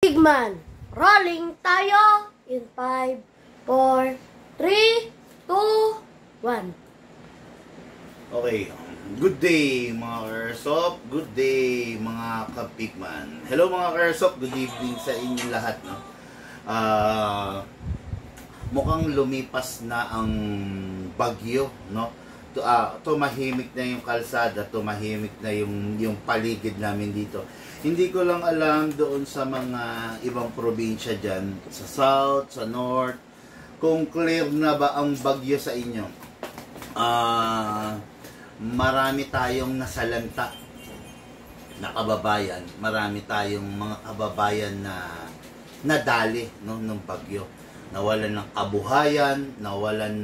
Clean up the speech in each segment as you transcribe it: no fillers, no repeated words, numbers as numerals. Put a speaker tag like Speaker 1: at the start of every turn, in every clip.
Speaker 1: Pigman. Rolling tayo in 5, 4, 3, 2, 1.
Speaker 2: Okay, good day mga Airsoft, good day mga ka-Pigman. Hello mga Airsoft, good evening sa inyo lahat. No? Mukhang lumipas na ang bagyo, no? Tumahimik na yung kalsada, tumahimik na yung paligid namin dito. Hindi ko lang alam doon sa mga ibang probinsya dyan, sa south, sa north, kung clear na ba ang bagyo sa inyo. Marami tayong nasalanta na kababayan, marami tayong mga kababayan na nadali, no, ng bagyo. Nawalan ng kabuhayan, nawalan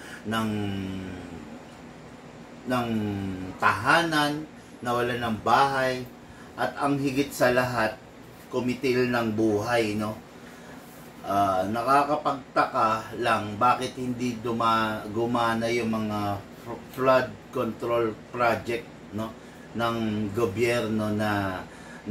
Speaker 2: ng tahanan, nawalan ng bahay, at ang higit sa lahat, kumitil ng buhay, no? Nakakapagtaka lang bakit hindi gumana yung mga flood control project, no, ng gobyerno na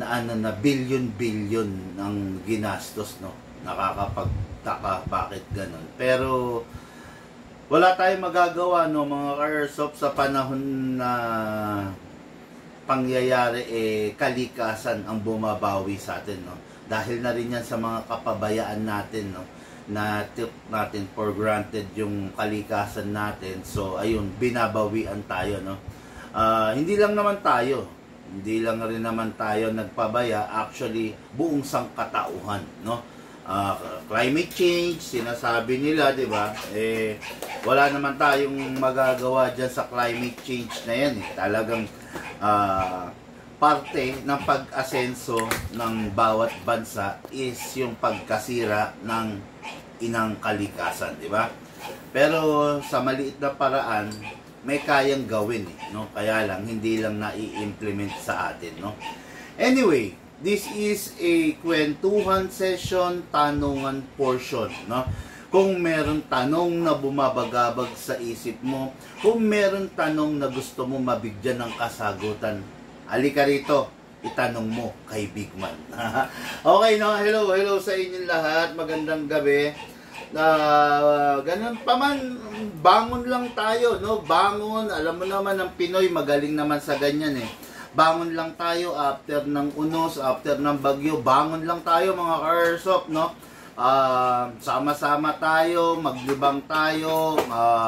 Speaker 2: billion ang ginastos, no? Nakakapagtaka bakit ganun. Pero wala tayong magagawa, no, mga Airsoft, sa panahon na pangyayari, kalikasan ang bumabawi sa atin, no? Dahil na rin yan sa mga kapabayaan natin, no, na tip natin for granted yung kalikasan natin. So ayun, binabawian tayo, no. Hindi lang rin naman tayo nagpabaya, actually buong sangkatauhan, no. Climate change, sinasabi nila, di ba? Wala naman tayong magagawa dyan sa climate change na yan, talagang parte ng pag-asenso ng bawat bansa is yung pagkasira ng inang kalikasan, di ba? Pero sa maliit na paraan, may kayang gawin, no? Kaya lang hindi lang nai-implement sa atin, no? Anyway, this is a kwentuhan session, tanungan portion, no? Kung meron tanong na bumabagabag sa isip mo, kung meron tanong na gusto mo mabigyan ng kasagutan, halika rito, itanong mo kay Pigman. Okay, no? Hello sa inyong lahat. Magandang gabi. Ganun pa man, bangon lang tayo, no? Bangon. Alam mo naman, ang Pinoy magaling naman sa ganyan, eh. Bangon lang tayo after ng unos, after ng bagyo. Bangon lang tayo, mga Airsoft, no? Sama-sama tayo, maglibang tayo,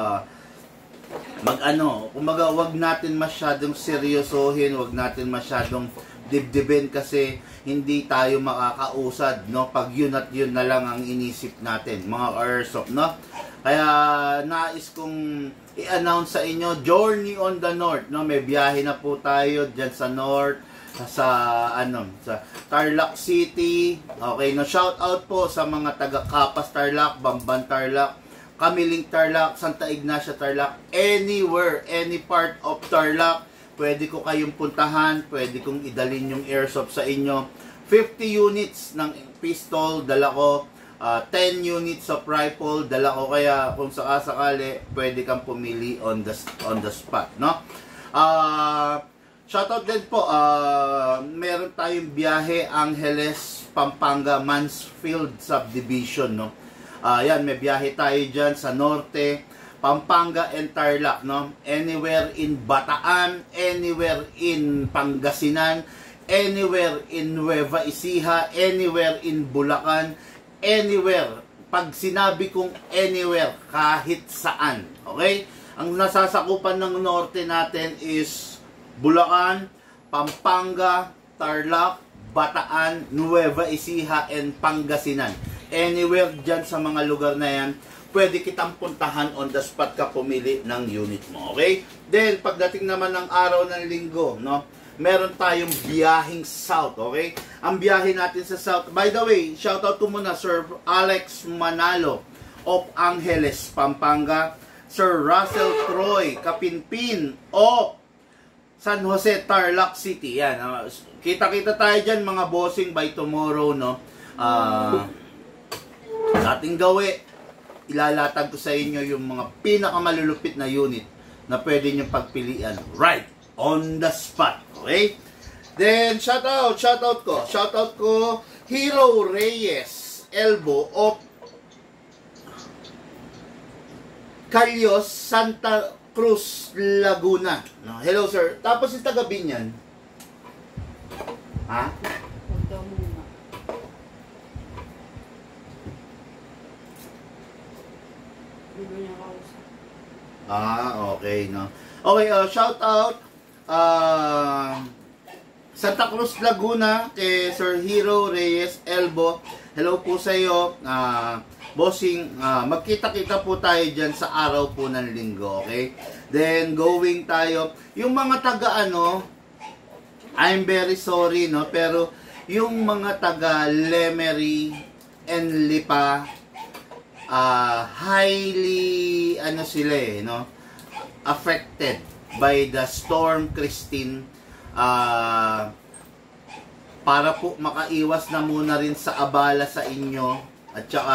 Speaker 2: kumbaga wag natin masyadong seryosohin, wag natin masyadong dibdibin kasi hindi tayo makakausad, no, pag yun at yun na lang ang inisip natin, mga Airsoft, no. Kaya nais kong i-announce sa inyo, Journey on the North, no, may biyahe na po tayo dyan sa North, sa Tarlac City. Okay, no, shout out po sa mga taga Capas Tarlac, Bamban Tarlac, Kamiling Tarlac, Santa Ignacia Tarlac, anywhere, any part of Tarlac, pwede ko kayong puntahan, pwede kong idalin yung Airsoft sa inyo. 50 units ng pistol, dala ko, 10 units of rifle, dala ko, kaya kung sakasakali, pwede kang pumili on the spot, no? Shoutout din po, meron tayong biyahe, Angeles, Pampanga, Mansfield Subdivision, no? Yan, may biyahe tayo dyan sa Norte, Pampanga and Tarlac, no? Anywhere in Bataan, anywhere in Pangasinan, anywhere in Nueva Ecija, anywhere in Bulacan, anywhere. Pag sinabi kong anywhere, kahit saan, okay? Ang nasasakupan ng Norte natin is Bulacan, Pampanga, Tarlac, Bataan, Nueva Ecija, and Pangasinan. Anywhere dyan sa mga lugar na yan, pwede kitang puntahan, on the spot ka pumili ng unit mo, okay? Then, pagdating naman ng araw ng linggo, no, meron tayong biyahing south, okay? Ang biyahe natin sa south, by the way, shoutout ko muna, Sir Alex Manalo of Angeles, Pampanga, Sir Russell Troy Kapinpin of San Jose, Tarlac City. Yan. Kita-kita tayo dyan, mga bossing, by tomorrow, no? Sa ating gawi, ilalatag ko sa inyo yung mga pinakamalulupit na unit na pwede nyo pagpilian right on the spot. Okay? Then, shoutout ko Hero Reyes Elbo of Calios, Santa Cruz, Laguna. No, hello sir. Tapos yung taga Binyan. Ha?
Speaker 3: Punta muna. Gulo niya kausap.
Speaker 2: Okay, no. Okay, shout out Santa Cruz, Laguna kay Sir Hero Reyes Elbo. Hello po sa iyo. Bossing, magkita-kita po tayo dyan sa araw po ng linggo, okay? Then, going tayo. Yung mga taga I'm very sorry, no? Pero, yung mga taga Lemery and Lipa, highly, sila no? Affected by the Storm Christine. Para po makaiwas na muna rin sa abala sa inyo at saka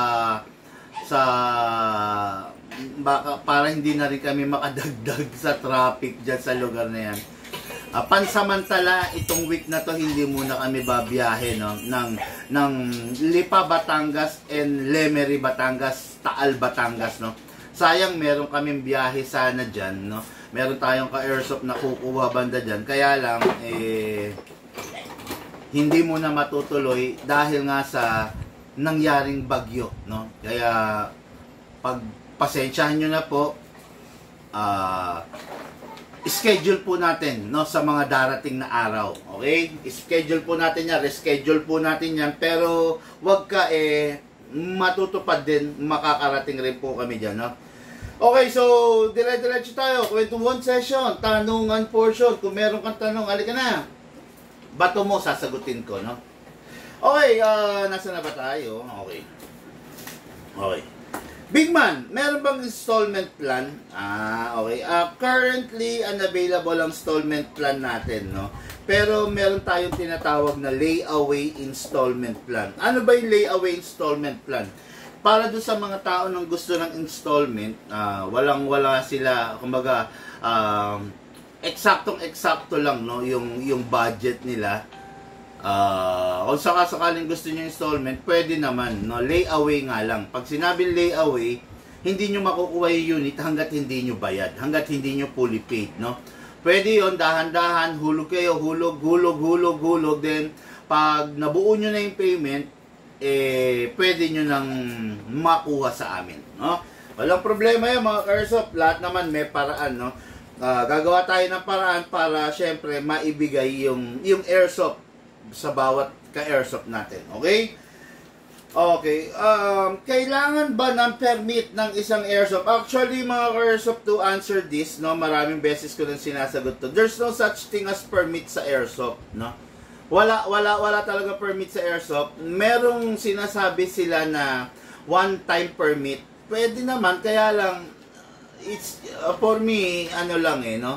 Speaker 2: para hindi na rin kami makadagdag sa traffic dyan sa lugar na yan. Pansamantala itong week na to hindi muna kami babiyahe, no, ng Lipa, Batangas and Lemery, Batangas, Taal, Batangas, no. Sayang meron kaming biyahe sana dyan, no. Meron tayong ka-airsoft na kukuha banda dyan. Kaya lang, hindi mo na matutuloy dahil nga sa nangyaring bagyo, no? Kaya, pagpasensyahan nyo na po, schedule po natin, no, sa mga darating na araw. Okay? Schedule po natin yan, reschedule po natin yan, pero wag ka, matutupad din, makakarating rin po kami dyan, no? Okay, so, dire-diretso tayo. Kwentuhan session, tanungan portion. Kung meron kang tanong, halika na. Bato mo, sasagutin ko, no? Okay, nasa na ba tayo? Okay. Okay. Big Man, meron bang installment plan? Okay. Currently, unavailable ang installment plan natin, no? Pero meron tayong tinatawag na layaway installment plan. Ano ba yung layaway installment plan? Para doon sa mga tao nang gusto ng installment, walang-wala sila, kumbaga, eksaktong-eksakto lang, no, yung budget nila. Kung sakaling gusto niyo installment, pwede naman, no, layaway nga lang. Pag sinabing layaway, hindi niyo makukuha yung unit hanggat hindi niyo bayad, hanggat hindi niyo fully paid, no. Pwede yon, dahan-dahan, hulog kayo, hulog, then pag nabuo niyo na yung payment, pwede nyo nang makuha sa amin, no? Walang problema yan, mga ka-airsoft. Lahat naman may paraan, no? Gagawa tayo ng paraan para syempre maibigay yung airsoft sa bawat ka-airsoft natin, okay? Okay, kailangan ba ng permit ng isang airsoft? Actually, mga ka-airsoft, to answer this, no, maraming beses ko nang sinasagot to. There's no such thing as permit sa airsoft, no? Wala talaga permit sa airsoft. Merong sinasabi sila na one-time permit. Pwede naman, kaya lang, it's, for me, no?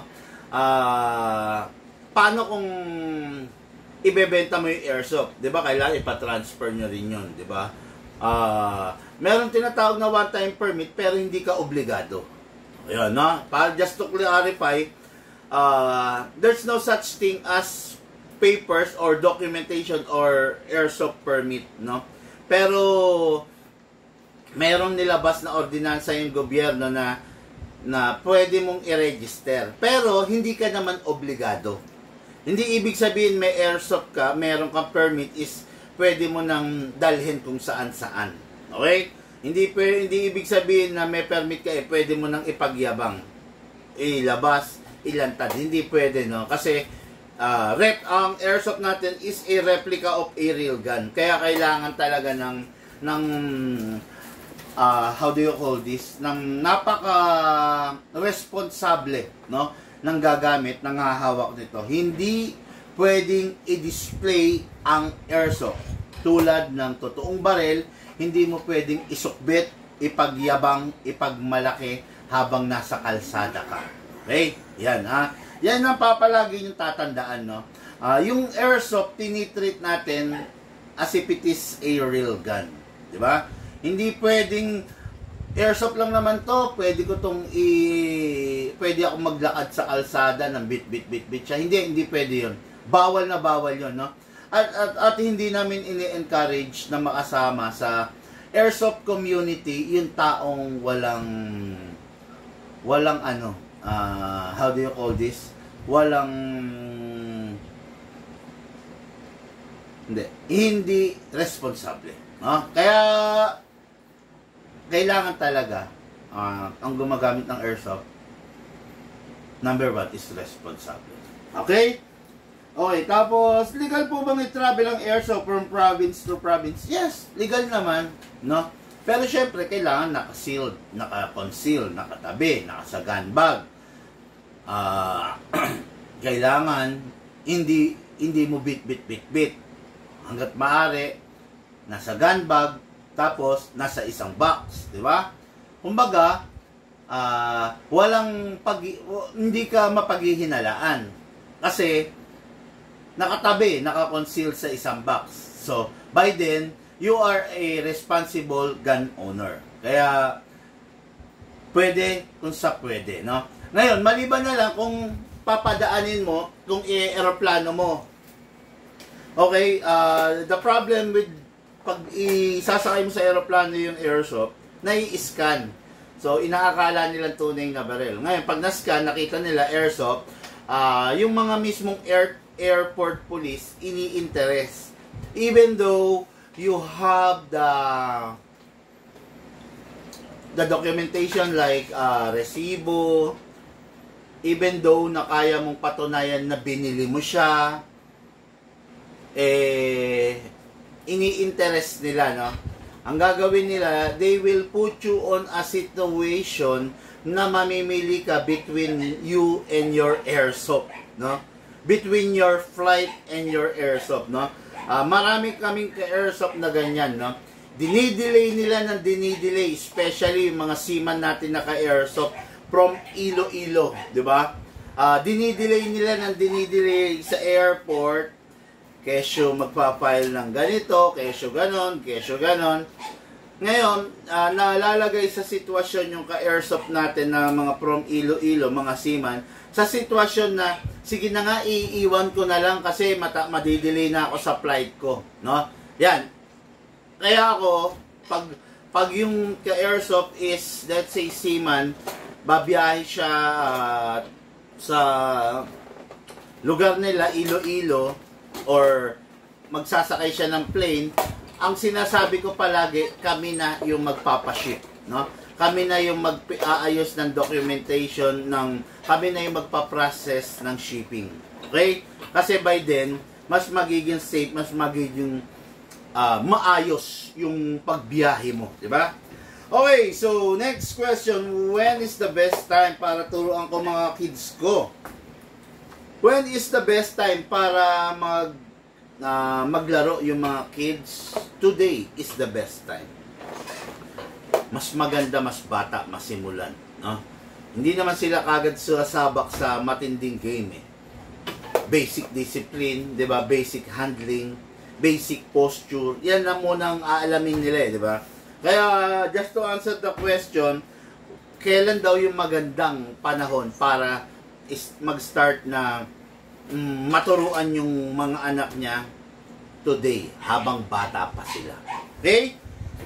Speaker 2: Paano kung ibebenta mo yung airsoft? Diba? Kailangan ipatransfer nyo rin yun, diba? Meron tinatawag na one-time permit, pero hindi ka obligado. Ayan, no? Just to clarify, there's no such thing as papers or documentation or airsoft permit, no? Pero meron nilabas na ordinansa yung gobyerno na pwede mong i-register. Pero hindi ka naman obligado. Hindi ibig sabihin may airsoft ka, meron kang permit is pwede mo nang dalhin kung saan-saan. Okay? Hindi ibig sabihin na may permit ka, pwede mo nang ipagyabang. Ilabas, ilantad. Hindi pwede, no? Kasi ang airsoft natin is a replica of a real gun. Kaya kailangan talaga ng how do you call this? Ng napaka-responsable, no? Ng gagamit, ng hahawak nito. Hindi pwedeng i-display ang airsoft. Tulad ng totoong barel, hindi mo pwedeng isukbit, ipagyabang, ipagmalaki habang nasa kalsada ka. Okay? Yan, ha? Yan ang papalagi yung tatandaan, no? Yung airsoft, tinitreat natin as if it is a real gun. Diba? Hindi pwedeng, airsoft lang naman to, pwede akong maglakad sa kalsada ng bit siya. Hindi pwede yun. Bawal na bawal yun, no? At hindi namin ini-encourage na makasama sa airsoft community yung taong walang ano, how do you call this? Hindi responsable. No? Kaya kailangan talaga ang gumagamit ng airsoft, number 1 is responsible. Okay? Okay, tapos legal po bang i-travel ang airsoft from province to province? Yes, legal naman, no? Pero syempre kailangan naka-sealed, naka-conceal, nakatabi, naka-gun bag. Kailangan hindi mo bit. Hangga't maaari nasa gun bag, tapos nasa isang box, di ba? Kumbaga, hindi ka mapaghihinalaan kasi nakatabi, naka-conceal sa isang box. So, by then, you are a responsible gun owner. Kaya, pwede kung sa pwede, no? Ngayon, maliban na lang kung papadaanin mo, kung i-aeroplano mo. Okay, the problem with pag isasakay mo sa aeroplano yung airsoft, nai-scan. So, inaakala nilang tunay na baril. Ngayon, pag na-scan, nakita nila airsoft, yung mga mismong airport police, ini-interest. Even though you have the documentation like resibo, even though na kaya mong patunayan na binili mo siya, ini-interest nila, no? Ang gagawin nila, they will put you on a situation na mamimili ka between you and your airsoft, no? Between your flight and your airsoft, no? Marami kaming ka-airsoft na ganyan, no? Dinidelay nila ng dinidelay, especially yung mga seaman natin na ka-airsoft from Iloilo, di ba? Dinidelay nila ng dinidelay sa airport, kesyo magpa-file ng ganito, kesyo ganon. Ngayon, nalalagay sa sitwasyon yung ka-airsoft natin na mga from Iloilo, mga seaman, sa sitwasyon na, sige na nga, iiwan ko na lang kasi madidelay na ako sa flight ko, no? Yan. Kaya ako, pag yung ka-airsoft is, let's say, seaman, babiyahe siya sa lugar nila, Iloilo, or magsasakay siya ng plane, ang sinasabi ko palagi, kami na yung magpapaship, no? Kami na yung mag-aayos ng documentation, kami na yung magpa-process ng shipping. Okay? Kasi by then, mas magiging safe, mas magiging maayos yung pagbiyahe mo, di ba? Okay, so next question, when is the best time para turuan ko mga kids ko? When is the best time para maglaro yung mga kids? Today is the best time. Mas maganda, mas bata, masimulan, no? Hindi naman sila kagad sasabak sa matinding game, eh. Basic discipline, 'di ba? Basic handling, basic posture. Yan na muna ang aalamin nila, di ba? Kaya, just to answer the question, kailan daw yung magandang panahon para mag-start na maturuan yung mga anak niya today, habang bata pa sila. Okay?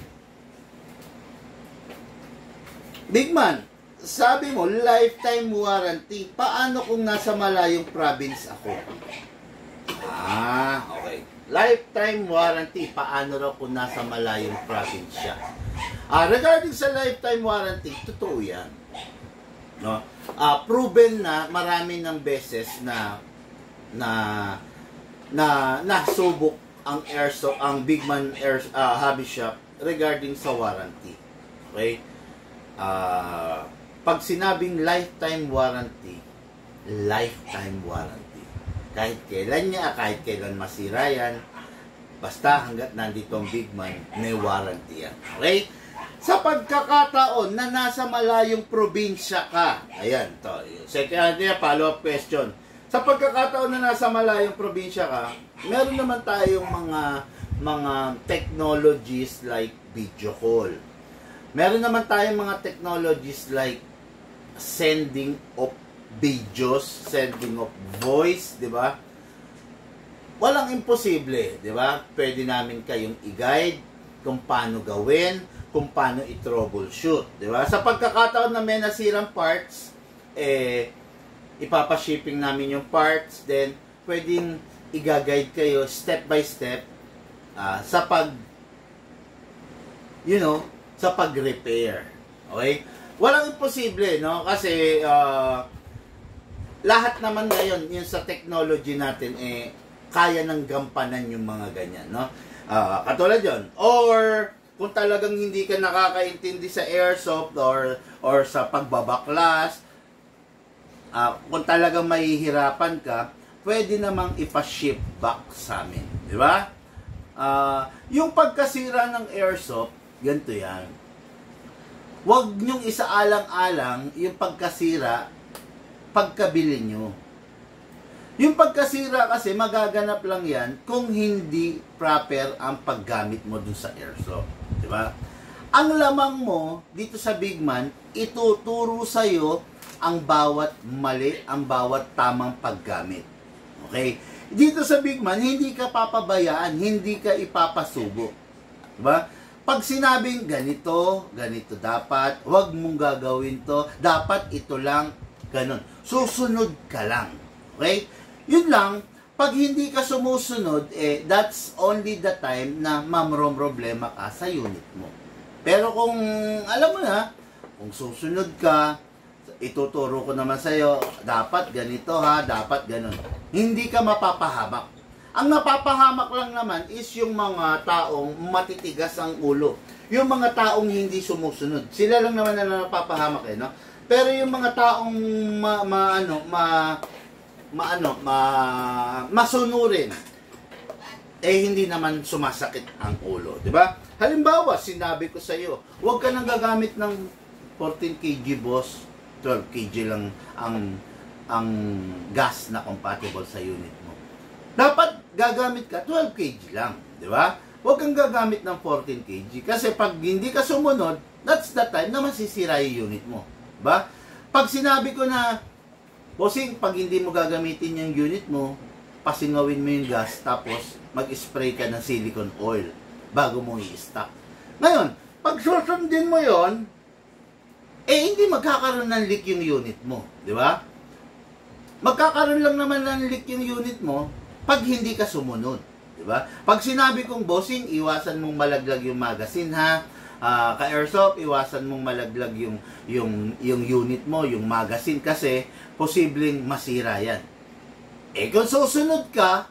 Speaker 2: Big man, sabi mo, lifetime warranty. Paano kung nasa malayong province ako? Okay. Lifetime warranty. Paano raw kung nasa malayong probinsya? Regarding sa lifetime warranty, totoo yan. No? Proven na marami ng beses na nasubok ang airsoft, ang Big Man Hobby Shop regarding sa warranty. Okay? Pag sinabing lifetime warranty, lifetime warranty. Kahit kailan niya, kahit kailan masira yan, basta hanggat nandito ang Big Man, may warranty yan. Okay? Sa pagkakataon na nasa malayong probinsya ka, ayan, to, second follow-up question. Sa pagkakataon na nasa malayong probinsya ka, meron naman tayong mga technologies like video call. Meron naman tayong mga technologies like sending of videos, sending of voice, di ba? walang imposible, di ba? Pwede namin kayong i-guide kung paano gawin, kung paano i-troubleshoot, di ba? Sa pagkakataon na may nasirang parts, ipapa-shipping namin yung parts, then pwedeng i-guide kayo step by step sa sa pag-repair. Okay? Walang imposible, no? Kasi lahat naman ngayon, yung sa technology natin, kaya ng gampanan yung mga ganyan, no? Katulad yun. Or, kung talagang hindi ka nakakaintindi sa airsoft or sa pagbabaklas, kung talagang mahihirapan ka, pwede namang ipa-ship back sa amin. Di ba? Yung pagkasira ng airsoft, ganito yan. Huwag nyong isaalang-alang yung pagkasira pagkabili nyo. Yung pagkasira kasi magaganap lang yan kung hindi proper ang paggamit mo dun sa airsoft. Di ba? Ang lamang mo dito sa Big Man, ituturo sa'yo ang bawat mali, ang bawat tamang paggamit. Okay? Dito sa Big Man, hindi ka papabayaan, hindi ka ipapasubo. Diba? Pag sinabing ganito, ganito dapat, huwag mong gagawin to, dapat ito lang, ganun. Susunod ka lang. Okay? Yun lang, pag hindi ka sumusunod, that's only the time na mamromroblema ka sa unit mo. Pero kung, alam mo na, kung susunod ka, ituturo ko naman sa'yo, dapat ganito ha, dapat ganun. Hindi ka mapapahamak. Ang napapahamak lang naman is yung mga taong matitigas ang ulo. Yung mga taong hindi sumusunod. Sila lang naman na napapahamak no? Pero yung mga taong masunurin, hindi naman sumasakit ang ulo. Diba? Halimbawa, sinabi ko sa'yo, huwag ka nang gagamit ng 14 kg boss, 12 kg lang ang gas na compatible sa unit mo. Dapat gagamit ka 12 kg lang, di ba? Huwag kang gagamit ng 14 kg kasi pag hindi ka sumunod, that's the time na masisira yung unit mo, di ba? Pag sinabi ko na, bossing, pag hindi mo gagamitin yung unit mo, pasingawin mo yung gas tapos mag-spray ka ng silicone oil bago mo i-stock. Ngayon, pag susundin mo yon, hindi magkakaroon ng leak yung unit mo, di ba? Magkakaroon lang naman ng leak yung unit mo pag hindi ka sumunod, di ba? Pag sinabi kong bossing, iwasan mong malaglag yung magazine ha. Ka-airsoft, iwasan mong malaglag yung unit mo, yung magazine kasi posibleng masira yan. Kung susunod ka,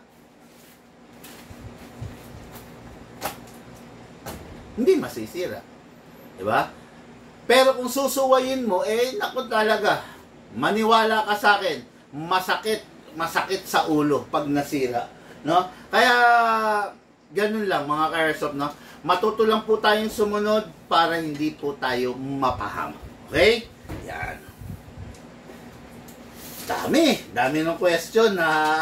Speaker 2: hindi masisira, di ba? Pero kung susuwayin mo, naku talaga, maniwala ka sa akin, masakit sa ulo pag nasira, no? Kaya, ganun lang mga ka-airsoft, no? Matuto lang po tayong sumunod para hindi po tayo mapahamak. Okay? Yan. Dami ng question na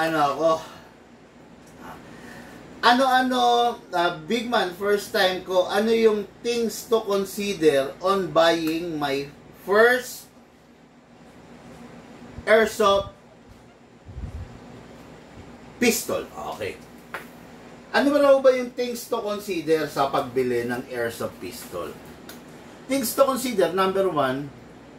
Speaker 2: Big Man, first time ko, ano yung things to consider on buying my first airsoft pistol? Okay. Ano ba yung things to consider sa pagbili ng airsoft pistol? Things to consider, number 1,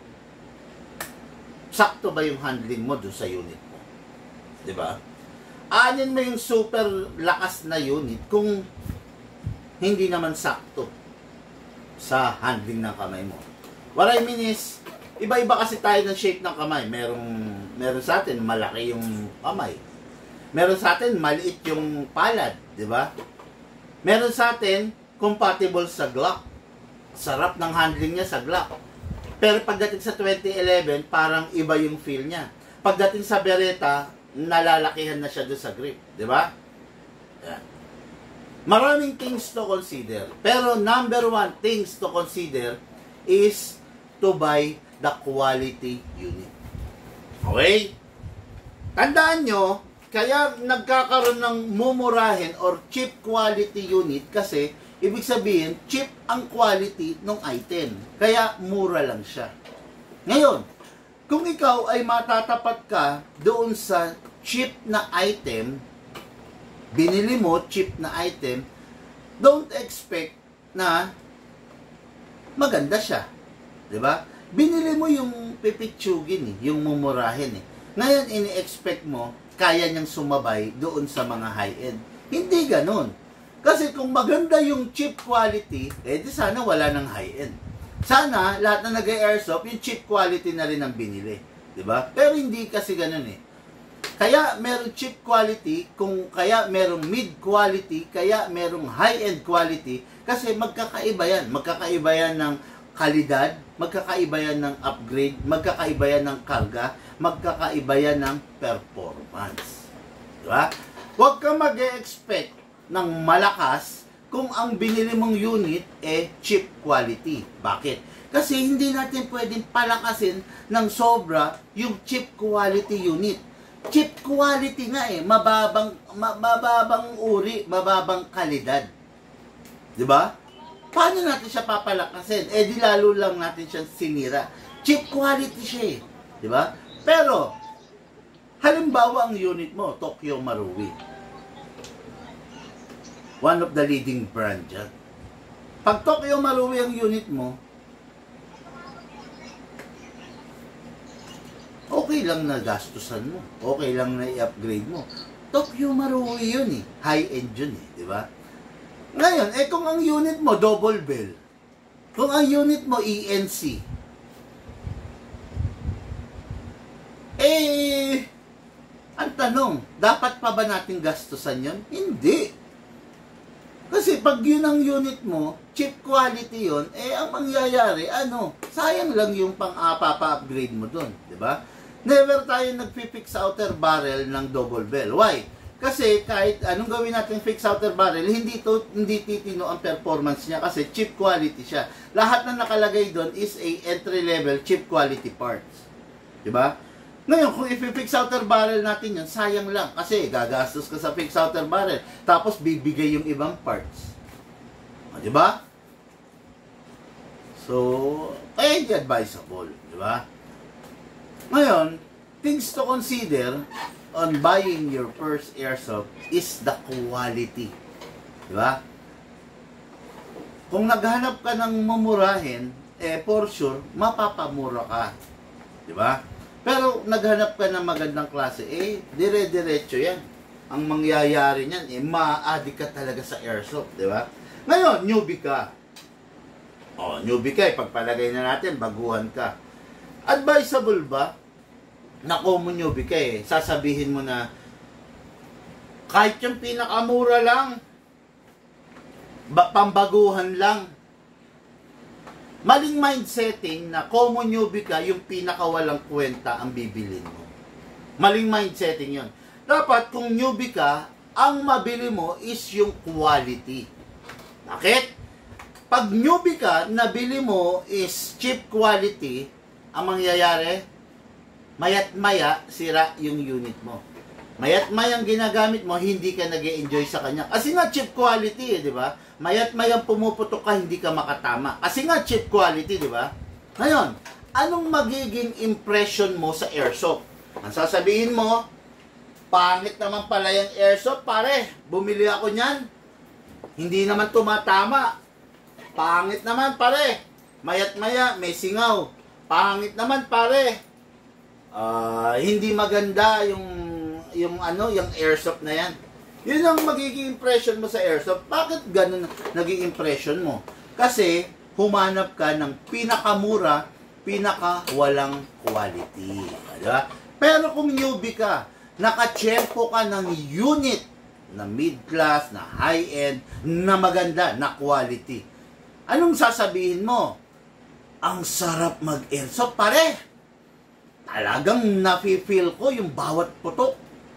Speaker 2: sakto ba yung handling mo dun sa unit mo? Diba? Anin mo yung super lakas na unit kung hindi naman sakto sa handling ng kamay mo. What I mean is, iba-iba kasi tayo ng shape ng kamay. Meron sa atin malaki yung kamay. Meron sa atin maliit yung palad, di ba? Meron sa atin compatible sa Glock. Sarap ng handling niya sa Glock. Pero pagdating sa 2011, parang iba yung feel niya. Pagdating sa Beretta, nalalakihan na siya doon sa grip, di ba? Yan. Maraming things to consider. Pero number 1 things to consider is to buy the quality unit. Okay? Tandaan nyo, kaya nagkakaroon ng mumurahin or cheap quality unit kasi ibig sabihin, cheap ang quality ng item. Kaya mura lang siya. Ngayon, kung ikaw ay matatapat ka doon sa cheap na item, binili mo cheap na item, don't expect na maganda siya. 'Di ba? Binili mo yung pipitsugin, yung mumurahin. Ngayon, ini-expect mo, kaya niyang sumabay doon sa mga high-end. Hindi ganun. Kasi kung maganda yung cheap quality, di sana wala ng high-end. Sana, lahat na nag-airsoft, yung cheap quality na rin ang binili. 'Di ba? Pero hindi kasi ganun Kaya merong cheap quality, kung kaya merong mid quality, kaya merong high-end quality, kasi magkakaiba yan. Magkakaiba yan ng kalidad, magkakaiba yan ng upgrade, magkakaiba yan ng karga, magkakaiba yan ng performance. Diba? Huwag ka mag-expect ng malakas kung ang binili mong unit cheap quality. Bakit? Kasi hindi natin pwedeng palakasin ng sobra yung cheap quality unit. Cheap quality nga mababang uri, mababang kalidad. 'Di ba? Paano natin siya papalakasin? Di lalo lang natin siya sinira. Cheap quality siya 'di ba? Pero halimbawa ang unit mo, Tokyo Marui. One of the leading brand dyan. Pag Tokyo Marui ang unit mo, okay lang na gastusan mo. Okay lang na i-upgrade mo. Tokyo Marui yun High-end yun di ba? Ngayon, kung ang unit mo double bell, kung ang unit mo ENC, ang tanong, dapat pa ba natin gastusan yun? Hindi. Kasi pag yun ang unit mo, cheap quality yun, ang mangyayari, sayang lang yung pang-upgrade mo dun, di ba? Never tayo nagpi-fix outer barrel ng double bell. Why? Kasi kahit anong gawin natin fix outer barrel, hindi titino ang performance niya kasi cheap quality siya. Lahat na nakalagay doon is a entry level cheap quality parts. 'Di ba? Ngayon, kung i-fix outer barrel natin 'yon, sayang lang kasi gagastos ka sa fix outer barrel tapos bibigay yung ibang parts. 'Di ba? So, hindi advisable, 'di ba? Ngayon, things to consider on buying your first airsoft is the quality. Diba? Kung naghanap ka ng mamurahin, for sure, mapapamura ka. Diba? Pero naghanap ka ng magandang klase, dire-diretso yan. Ang mangyayari niyan, ma-addict ka talaga sa airsoft. Diba? Ngayon, newbie ka. Newbie ka, pagpalagay na natin, baguhan ka. Advisable ba na common newbie ka sasabihin mo na kahit yung pinakamura lang, pambaguhan lang. Maling mindsetting na common newbie ka, yung pinakawalang kwenta ang bibilin mo. Maling mindsetting yon. Dapat kung newbie ka, ang mabili mo is yung quality. Bakit? Pag newbie ka, nabili mo is cheap quality, ang mangyayari, mayat maya, sira yung unit mo. Mayat mayang ginagamit mo, hindi ka nag-e-enjoy sa kanya. Kasi nga cheap quality, di ba? Mayat mayang pumuputok ka, hindi ka makatama. Kasi nga cheap quality, di ba? Ngayon, anong magiging impression mo sa airsoft? Ang sasabihin mo, pangit naman pala yung airsoft, pare. Bumili ako niyan. Hindi naman tumatama. Pangit naman, pare. Mayat maya, may singaw. Pangit naman, pare. Hindi maganda yung airsoft na yan. Yun ang magiging impression mo sa airsoft. Bakit ganun naging impression mo? Kasi humanap ka ng pinakamura, pinakawalang quality. Diba? Pero kung newbie ka, nakatsyempo ka ng unit na mid-class, na high-end, na maganda, na quality. Anong sasabihin mo? Ang sarap mag-airsoft, pare! Talagang nafe-feel ko yung bawat putok.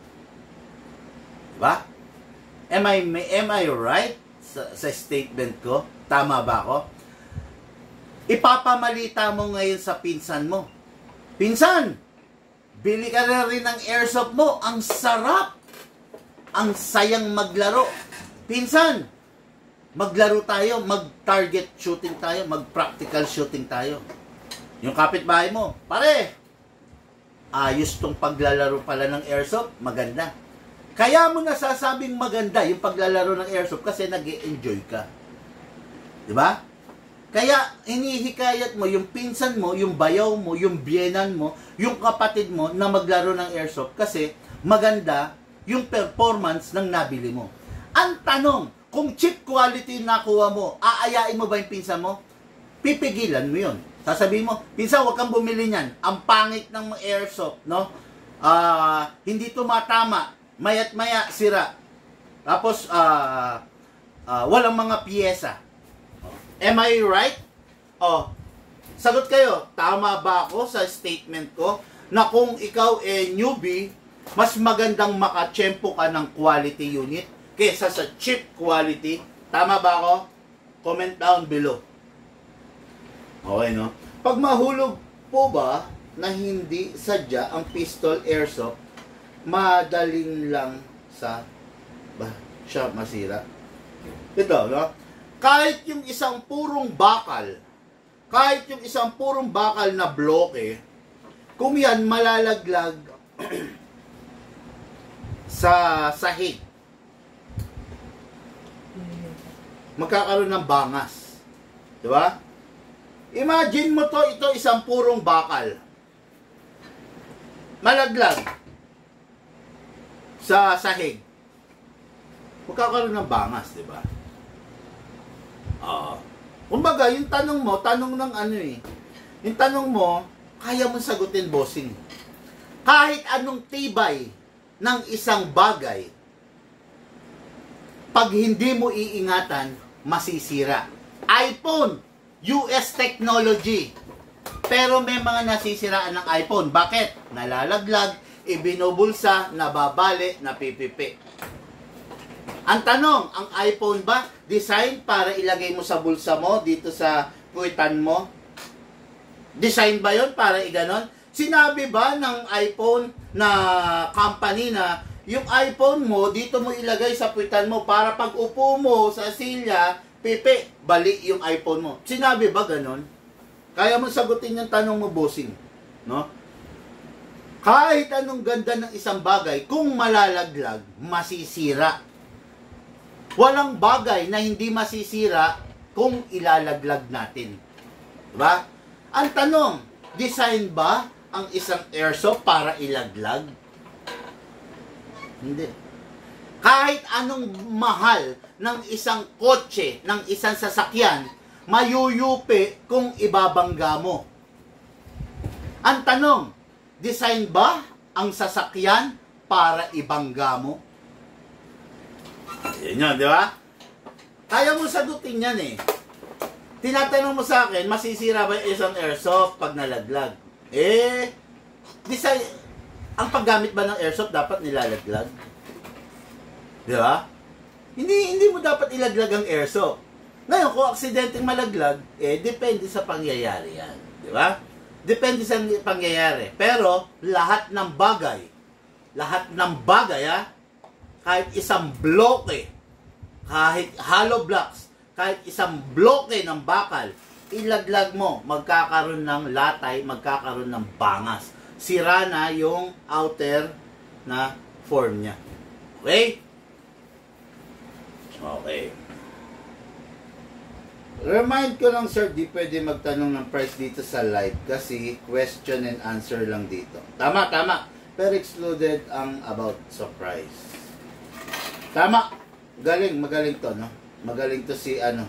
Speaker 2: Diba? Am I right sa statement ko? Tama ba ako? Ipapamalita mo ngayon sa pinsan mo. Pinsan, bili ka na rin ng airsoft mo. Ang sarap. Ang sayang maglaro. Pinsan, maglaro tayo, mag-target shooting tayo, mag-practical shooting tayo. Yung kapitbahay mo, pare, ayos tong paglalaro pala ng airsoft, maganda. Kaya mo nasasabing maganda yung paglalaro ng airsoft kasi nag-e-enjoy ka. Di ba? Kaya inihikayat mo yung pinsan mo, yung bayaw mo, yung biyenan mo, yung kapatid mo na maglaro ng airsoft kasi maganda yung performance ng nabili mo. Ang tanong, kung cheap quality nakuha mo, aayain mo ba yung pinsan mo? Pipigilan mo yun. Sasabihin mo, pinsan, huwag kang bumili niyan. Ang pangit ng airsoft, no? Hindi tumatama. Maya't maya, sira. Tapos, walang mga piyesa. Am I right? Sagot kayo, tama ba ako sa statement ko na kung ikaw newbie, mas magandang makatsyempo ka ng quality unit kaysa sa cheap quality? Tama ba ako? Comment down below. Okay, no? Pag mahulog po ba na hindi sadya ang pistol airsoft, madaling lang siya masira? Ito, no? Kahit yung isang purong bakal na bloke, kung yan malalaglag sa sahig, magkakaroon ng bangas. Di ba? Imagine mo ito isang purong bakal. Malaglag sa sahig. Magkakaroon ng bangas, di ba? Kumbaga, yung tanong mo, tanong ng ano yung tanong mo, kaya mo sagutin, bossing. Kahit anong tibay ng isang bagay, pag hindi mo iingatan, masisira. iPhone, US technology. Pero may mga nasisiraan ng iPhone. Bakit? Nalalaglag, ibinubulsa, nababali, napipipi. Ang tanong, ang iPhone ba design para ilagay mo sa bulsa mo, dito sa puwitan mo? Design ba yon para iganon? Sinabi ba ng iPhone na company na yung iPhone mo, dito mo ilagay sa puwitan mo para pag upo mo sa silya, pipi, bali yung iPhone mo. Sinabi ba ganon? Kaya mo sagutin yung tanong mo, bossing. No? Kahit anong ganda ng isang bagay, kung malalaglag, masisira. Walang bagay na hindi masisira kung ilalaglag natin. Diba? Ang tanong, design ba ang isang airsoft para ilaglag? Hindi. Kahit anong mahal ng isang kotse, ng isang sasakyan, mayuyupi kung ibabangga mo. Ang tanong, design ba ang sasakyan para ibangga mo? Yan yun, di ba? Kaya mo sagutin yan eh. Tinatanong mo sa akin, masisira ba yung isang airsoft pag nalaglag? Design, ang paggamit ba ng airsoft dapat nilalaglag? Di ba? Hindi mo dapat ilaglag ang airsoft. Ngayon, kung aksidenteng malaglag, depende sa pangyayari yan. Di ba? Depende sa pangyayari. Pero, lahat ng bagay, kahit isang bloke, kahit hollow blocks, kahit isang bloke ng bakal, ilaglag mo, magkakaroon ng latay, magkakaroon ng bangas. Sira na yung outer na form niya. Okay? Okay. Remind ko lang, sir, di pwede magtanong ng price dito sa live kasi question and answer lang dito. Tama. Pero excluded ang about surprise. Tama. Magaling to, no? Magaling to si ano.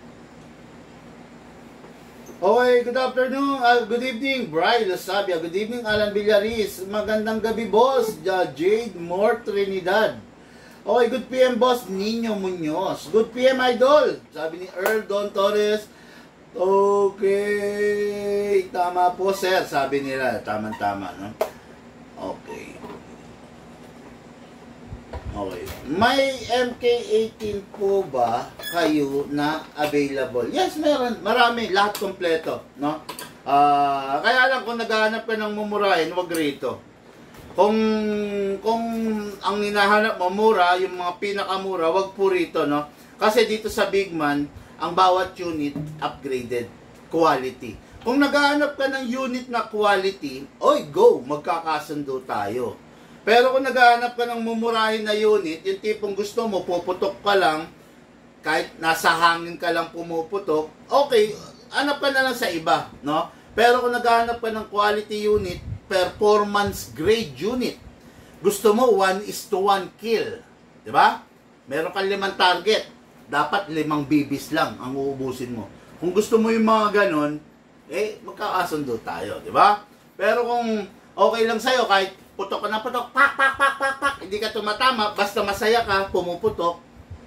Speaker 2: Okay, good afternoon. Good evening, Bri Lasabia. Good evening, Alan Villaris. Magandang gabi, boss. Jade Moore Trinidad. Okay, good PM, boss. Nino Muñoz. Good PM, idol. Sabi ni Earl Don Torres. Okay. Tama po, sir. Sabi nila. Tama, no? Okay. Okay. May MK18 po ba kayo na available? Yes, meron. Marami. Lahat kompleto. No? Kaya lang kung naghahanap ka ng mumurahin, wag rito. Kung ang hinahanap mo mura, yung mga pinakamura, wag po rito. No? Kasi dito sa Big Man, ang bawat unit upgraded. Quality. Kung naghahanap ka ng unit na quality, oy, go! Magkakasundo tayo. Pero kung naghahanap ka ng mumurahin na unit, yung tipong gusto mo, puputok ka lang, kahit nasa hangin ka lang pumuputok, okay, hanap ka na lang sa iba, no? Pero kung naghahanap ka ng quality unit, performance grade unit, gusto mo 1:1 kill, di ba? Meron kang 5 target, dapat 5 bibis lang ang uubusin mo. Kung gusto mo yung mga ganon, magkakasundo tayo, di ba? Pero kung okay lang sa'yo, kahit putok ka na putok, pak, pak, pak, pak, pak, hindi ka tumatama, basta masaya ka, pumuputok,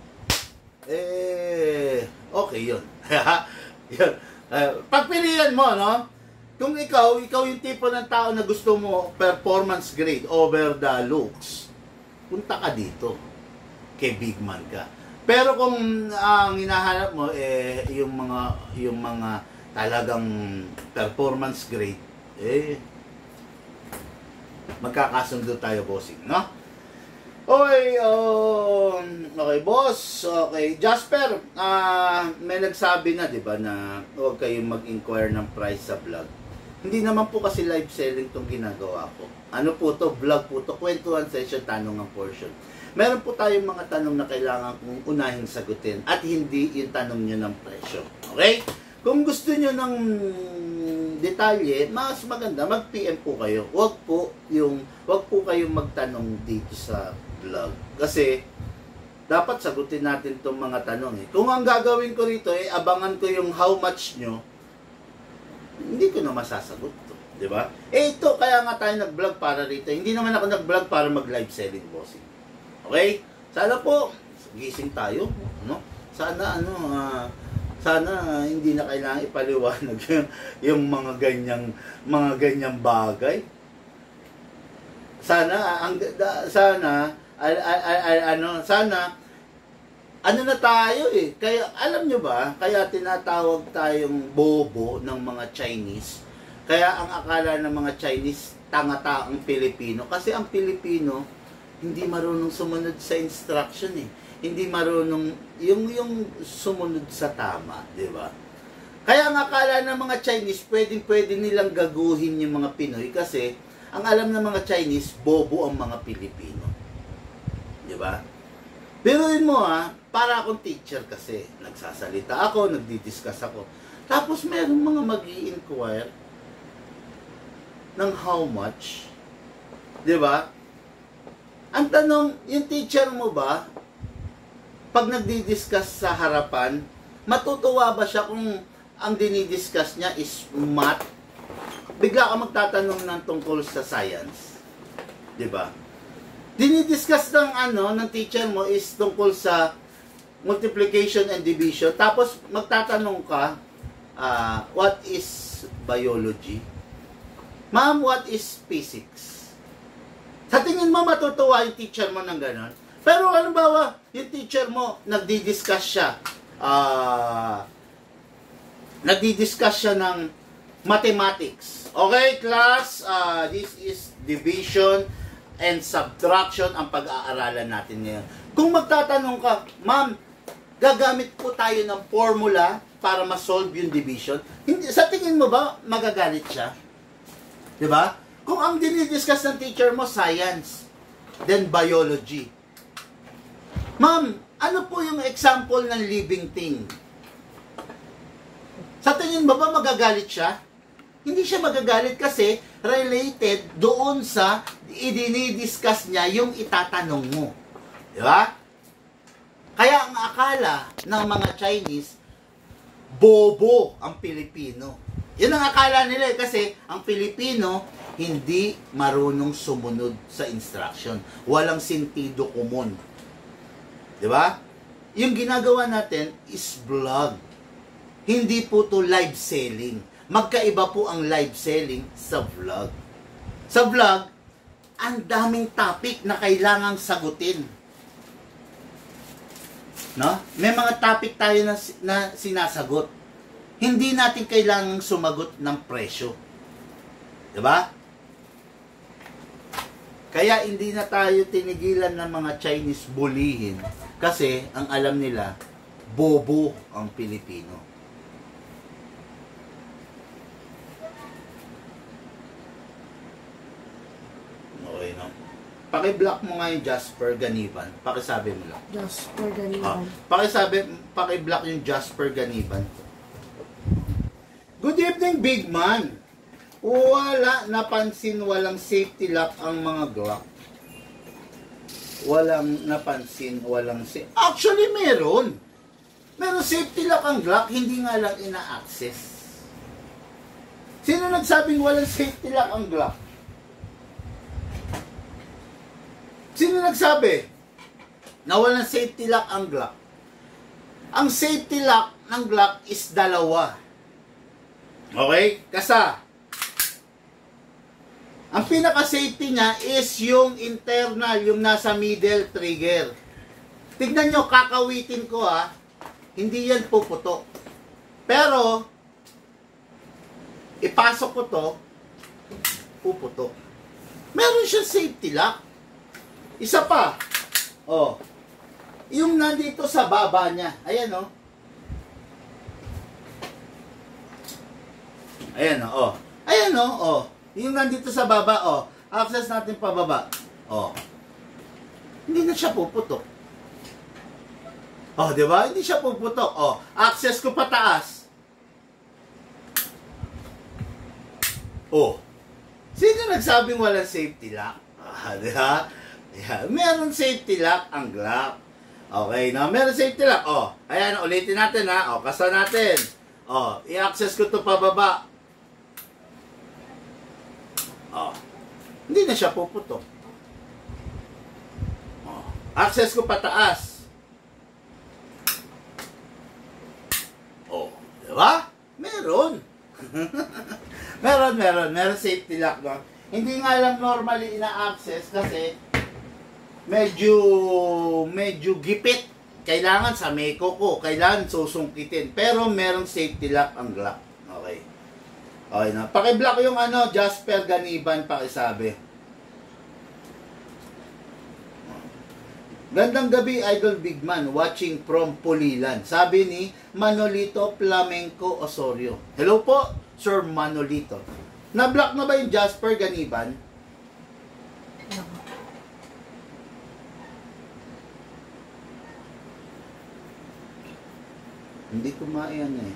Speaker 2: okay yun. Yun. Pagpilian mo, no? Kung ikaw yung tipo ng tao na gusto mo performance grade over the looks, punta ka dito. Kay big man ka. Pero kung ang hinahanap mo yung mga talagang performance grade, magkakasundo tayo, bossing, no? Okay, okay, boss. Okay, Jasper, may nagsabi na, di ba, na huwag kayong mag-inquire ng price sa vlog. Hindi naman po kasi live selling tong ginagawa ko. Ano po to? Vlog po to. Kwentuhan session, tanong ang portion. Meron po tayong mga tanong na kailangan kong unahin sagutin at hindi yung tanong nyo ng presyo. Okay? Kung gusto nyo ng detalye, mas maganda, mag-PM po kayo. Huwag po kayong magtanong dito sa vlog. Kasi, dapat sagutin natin itong mga tanong. Kung ang gagawin ko rito, abangan ko yung how much nyo, hindi ko na masasagot to. Diba? Ito, kaya nga tayo nag-vlog para rito. Hindi naman ako nag-vlog para mag-live selling, bossing. Okay? Sana po, gising tayo. No? Sana, sana hindi na kailangan ipaliwanag yung mga ganyang bagay. Sana ano na tayo kaya alam nyo ba, kaya tinatawag tayong bobo ng mga Chinese, kaya ang akala ng mga Chinese tanga-taang Pilipino, kasi ang Pilipino hindi marunong sumunod sa instruction hindi marunong yung sumunod sa tama, di ba? Kaya ang akala ng mga Chinese pwede nilang gaguhin yung mga Pinoy, kasi ang alam ng mga Chinese, bobo ang mga Pilipino. Di ba? Biruin mo para akong teacher kasi. Nagsasalita ako, nagdi-discuss ako. Tapos merong mga mag-i-inquire ng how much. Di ba? Ang tanong, yung teacher mo ba, pag nagdi-discuss sa harapan, matutuwa ba siya kung ang dinidiscuss niya is math? Bigla ka magtatanong ng tungkol sa science. Di ba? Dinidiscuss ng teacher mo is tungkol sa multiplication and division. Tapos magtatanong ka, what is biology? Ma'am, what is physics? Sa tingin mo matutuwa yung teacher mo ng ganon? Pero halimbawa, yung teacher mo, nagdi-discuss siya ng mathematics. Okay, class, this is division and subtraction ang pag-aaralan natin ngayon. Kung magtatanong ka, ma'am, gagamit po tayo ng formula para ma-solve yung division, sa tingin mo ba magagalit siya? Diba? Kung ang dinidiscuss ng teacher mo, science, then biology. Ma'am, ano po yung example ng living thing? Sa tingin mo ba magagalit siya? Hindi siya magagalit kasi related doon sa idinidiscuss niya yung itatanong mo. Di ba? Kaya ang akala ng mga Chinese, bobo ang Pilipino. Yun ang akala nila kasi ang Pilipino hindi marunong sumunod sa instruction. Walang sentido komon. Di ba? Yung ginagawa natin is vlog. Hindi po to live selling. Magkaiba po ang live selling sa vlog. Sa vlog, ang daming topic na kailangang sagutin. No? May mga topic tayo na sinasagot. Hindi natin kailangang sumagot ng presyo. Diba? Kaya hindi na tayo tinigilan ng mga Chinese bulihin kasi ang alam nila, bobo ang Pilipino. Okay, no? Paki-block mo nga yung Jasper Ganiban. Pakisabi mo lang.
Speaker 1: Jasper Ganiban.
Speaker 2: Paki-block yung Jasper Ganiban. Good evening, big man. Wala napansin, walang safety lock ang mga Glock. Walang napansin, walang safety. Actually, meron. Meron safety lock ang Glock, hindi nga lang ina-access. Sino nagsabing walang safety lock ang Glock? Sino nagsabi na walang safety lock ang Glock? Ang safety lock ng Glock is dalawa. Okay? Kasa, ang pinaka-safety niya is yung internal, yung nasa middle trigger. Tignan nyo, kakawitin ko ha. Hindi yan puputok. Pero, ipasok ko to, puputok. Meron siyang safety lock. Isa pa. Oh. Yung nandito sa baba niya. Ayan oh. Ayan oh. Ayan oh. Yung nandito sa baba, access natin pababa. Hindi na siya puputok. Di ba? Hindi siya puputok. Access ko pataas. Sino nagsabing walang safety lock? Di ba? Yeah. Meron safety lock ang Glock. Okay, na meron safety lock. Ayan, ulitin natin ha. Kasa natin. I-access ko to pababa. Hindi na siya puputok. Access ko pataas. Diba? Meron. Meron safety lock no? Hindi nga lang normally ina-access kasi medyo gipit. Kailangan sa meko ko, kailangan susungkitin. Pero merong safety lock ang Glock. Okay. Okay na. Paki-block yung Jasper Ganiban, pakisabi. Gandang gabi, Idol Big Man, watching from Pulilan. Sabi ni Manolito Flamenco Osorio. Hello po, Sir Manolito. Na-block na ba yung Jasper Ganiban? Hindi ko maiyan eh.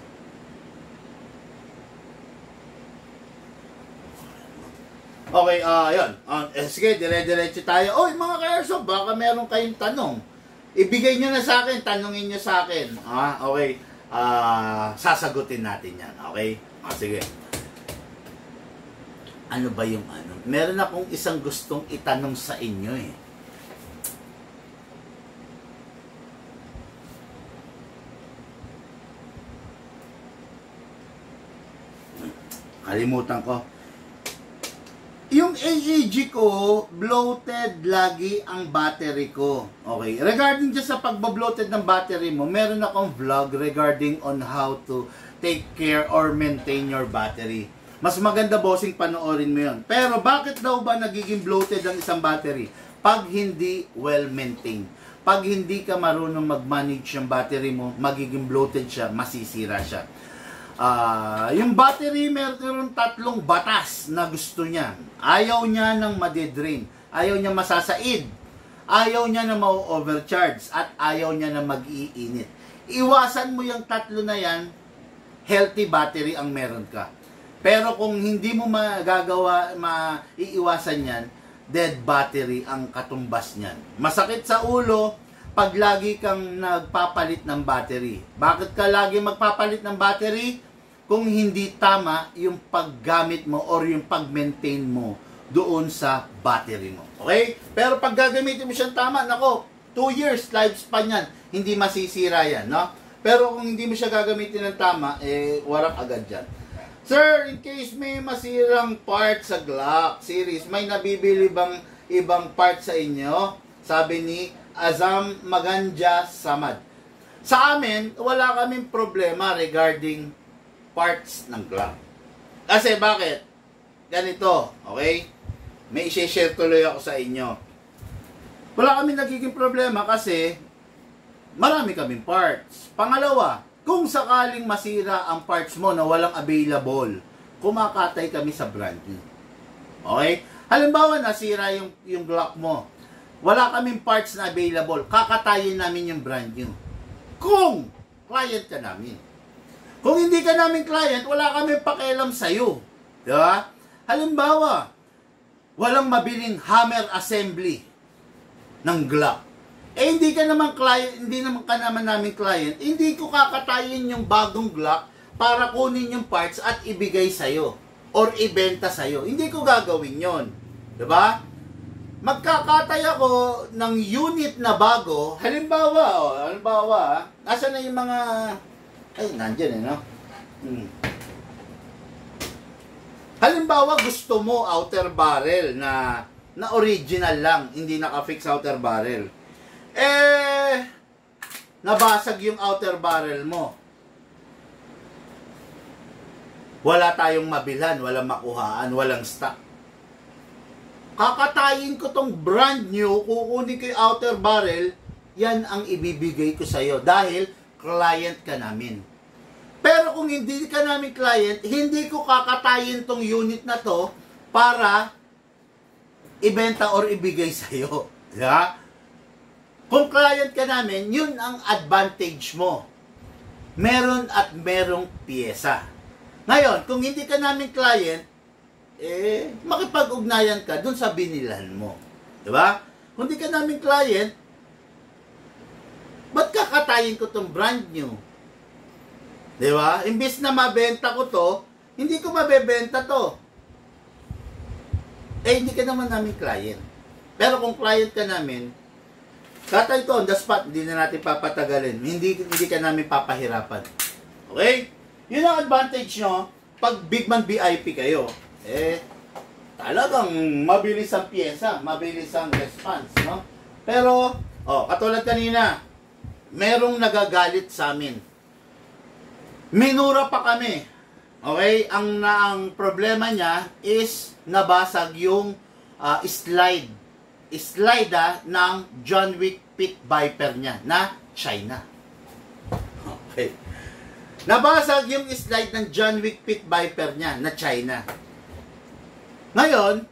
Speaker 2: Okay, yun. Sige, dire-diretso tayo. Mga ka-airsoft, baka meron kayong tanong. Ibigay nyo na sa akin, tanungin nyo sa akin. Okay. Sasagutin natin yan. Okay? Sige. Ano ba yung ano? Meron akong isang gustong itanong sa inyo eh. Kalimutan ko. Yung AEG ko, bloated lagi ang battery ko. Okay. Regarding just sa pagba-bloated ng battery mo, meron akong vlog regarding on how to take care or maintain your battery. Mas maganda, bossing, panoorin mo yun. Pero bakit daw ba nagiging bloated ang isang battery? Pag hindi well-maintained. Pag hindi ka marunong mag-manage yung battery mo, magiging bloated siya, masisira siya. Yung battery, meron tatlong batas na gusto niya. Ayaw niya ng madedrain. Ayaw niya masasaid. Ayaw niya na ma-overcharge. At ayaw niya na mag-iinit. Iwasan mo yung tatlo na yan, healthy battery ang meron ka. Pero kung hindi mo magagawa, maiiwasan yan, dead battery ang katumbas niyan. Masakit sa ulo pag lagi kang nagpapalit ng battery. Bakit ka lagi magpapalit ng battery? Kung hindi tama yung paggamit mo or yung pag-maintain mo doon sa battery mo. Okay? Pero pag gagamitin mo siyang tama, nako, 2 years lifespan yan. Hindi masisira yan, no? Pero kung hindi mo siya gagamitin ng tama, warak agad yan. Sir, in case may masirang part sa Glock series, may nabibili bang ibang part sa inyo? Sabi ni Azam Maganja Samad. Sa amin, wala kaming problema regarding parts ng Glock. Kasi bakit? Ganito, okay? May i-share tuloy ako sa inyo. Wala kami nagiging problema kasi marami kaming parts. Pangalawa, kung sakaling masira ang parts mo na walang available, kumakatay kami sa brand new. Okay? Halimbawa, nasira yung Glock mo. Wala kaming parts na available. Kakatayin namin yung brand new. Kung client ka namin. Kung hindi ka namin client, wala kaming pakialam sa'yo. Diba? Halimbawa, walang mabiling hammer assembly ng Glock. Hindi ka naman client, hindi naman ka naman namin client, hindi ko kakatayin yung bagong Glock para kunin yung parts at ibigay sa'yo or ibenta sa'yo. Hindi ko gagawin yon, diba? Magkakatay ako ng unit na bago. Halimbawa, nasa na yung mga, nandyan no? Halimbawa, gusto mo outer barrel na original lang, hindi naka-fix outer barrel. Nabasag yung outer barrel mo. Wala tayong mabilhan, walang makuhaan, walang stock. Kakatayin ko tong brand new, kukunin ko yung outer barrel, yan ang ibibigay ko sa'yo dahil client ka namin. Pero kung hindi ka namin client, hindi ko kakatayin tong unit na to para ibenta or ibigay sa'yo. Yeah? Kung client ka namin, yun ang advantage mo. Meron at merong pyesa. Ngayon, kung hindi ka namin client, makipag-ugnayan ka dun sa binilhan mo. Diba? Kung hindi ka namin client, ba't kakatayin ko tong brand new? Diba? Imbis na mabenta ko to, hindi ko mabebenta to. Hindi ka naman namin client. Pero kung client ka namin, katay to on the spot, hindi na natin papatagalin. Hindi ka namin papahirapan. Okay? Yun ang advantage nyo pag big man VIP kayo. Talagang mabilis ang pyesa, mabilis ang response, no? Pero, katulad kanina, merong nagagalit sa amin. Minura pa kami. Okay? Ang problema niya is nabasag yung slide ng John Wick Pit Viper niya na China. Okay. Nabasag yung slide ng John Wick Pit Viper niya na China. Ngayon,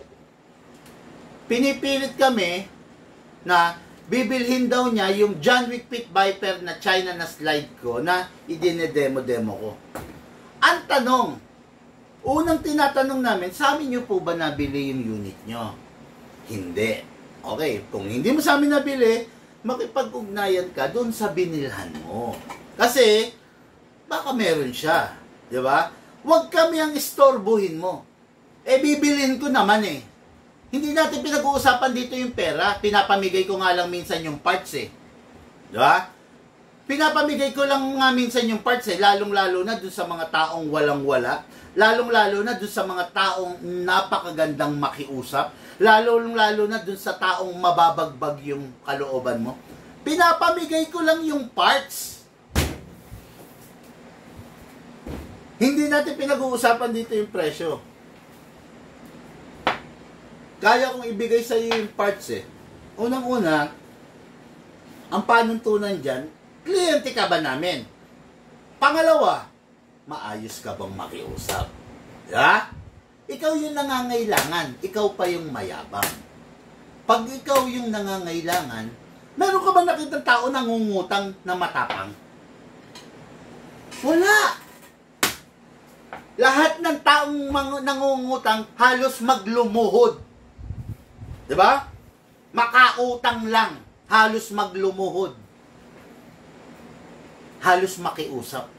Speaker 2: pinipilit kami na bibilhin daw niya yung John Wick Pit Viper na China na slide ko na idinedemo-demo ko. Ang tanong, unang tinatanong namin, sa amin niyo po ba nabili yung unit nyo? Hindi. Okay, kung hindi mo sa amin nabili, makipag-ugnayan ka doon sa binilhan mo. Kasi, baka meron siya. Di ba? Huwag kami ang istorbohin mo. Bibilhin ko naman eh. Hindi natin pinag-uusapan dito yung pera. Pinapamigay ko nga lang minsan yung parts eh. Di ba? Pinapamigay ko lang nga minsan yung parts eh. Lalong-lalo na dun sa mga taong walang-wala. Lalong-lalo na dun sa mga taong napakagandang makiusap. Lalong-lalo na dun sa taong mababagbag yung kalooban mo. Pinapamigay ko lang yung parts. Hindi natin pinag-uusapan dito yung presyo. Kaya kong ibigay sa iyo yung parts eh. Unang-una, ang panuntunan dyan, kliyente ka ba namin? Pangalawa, maayos ka bang makiusap? Yeah? Ikaw yung nangangailangan, ikaw pa yung mayabang. Pag ikaw yung nangangailangan, meron ka ba nakitang tao nangungutang na matapang? Wala! Lahat ng taong nangungutang halos maglumuhod. Diba? Makautang lang, halos maglumuhod. Halos makiusap.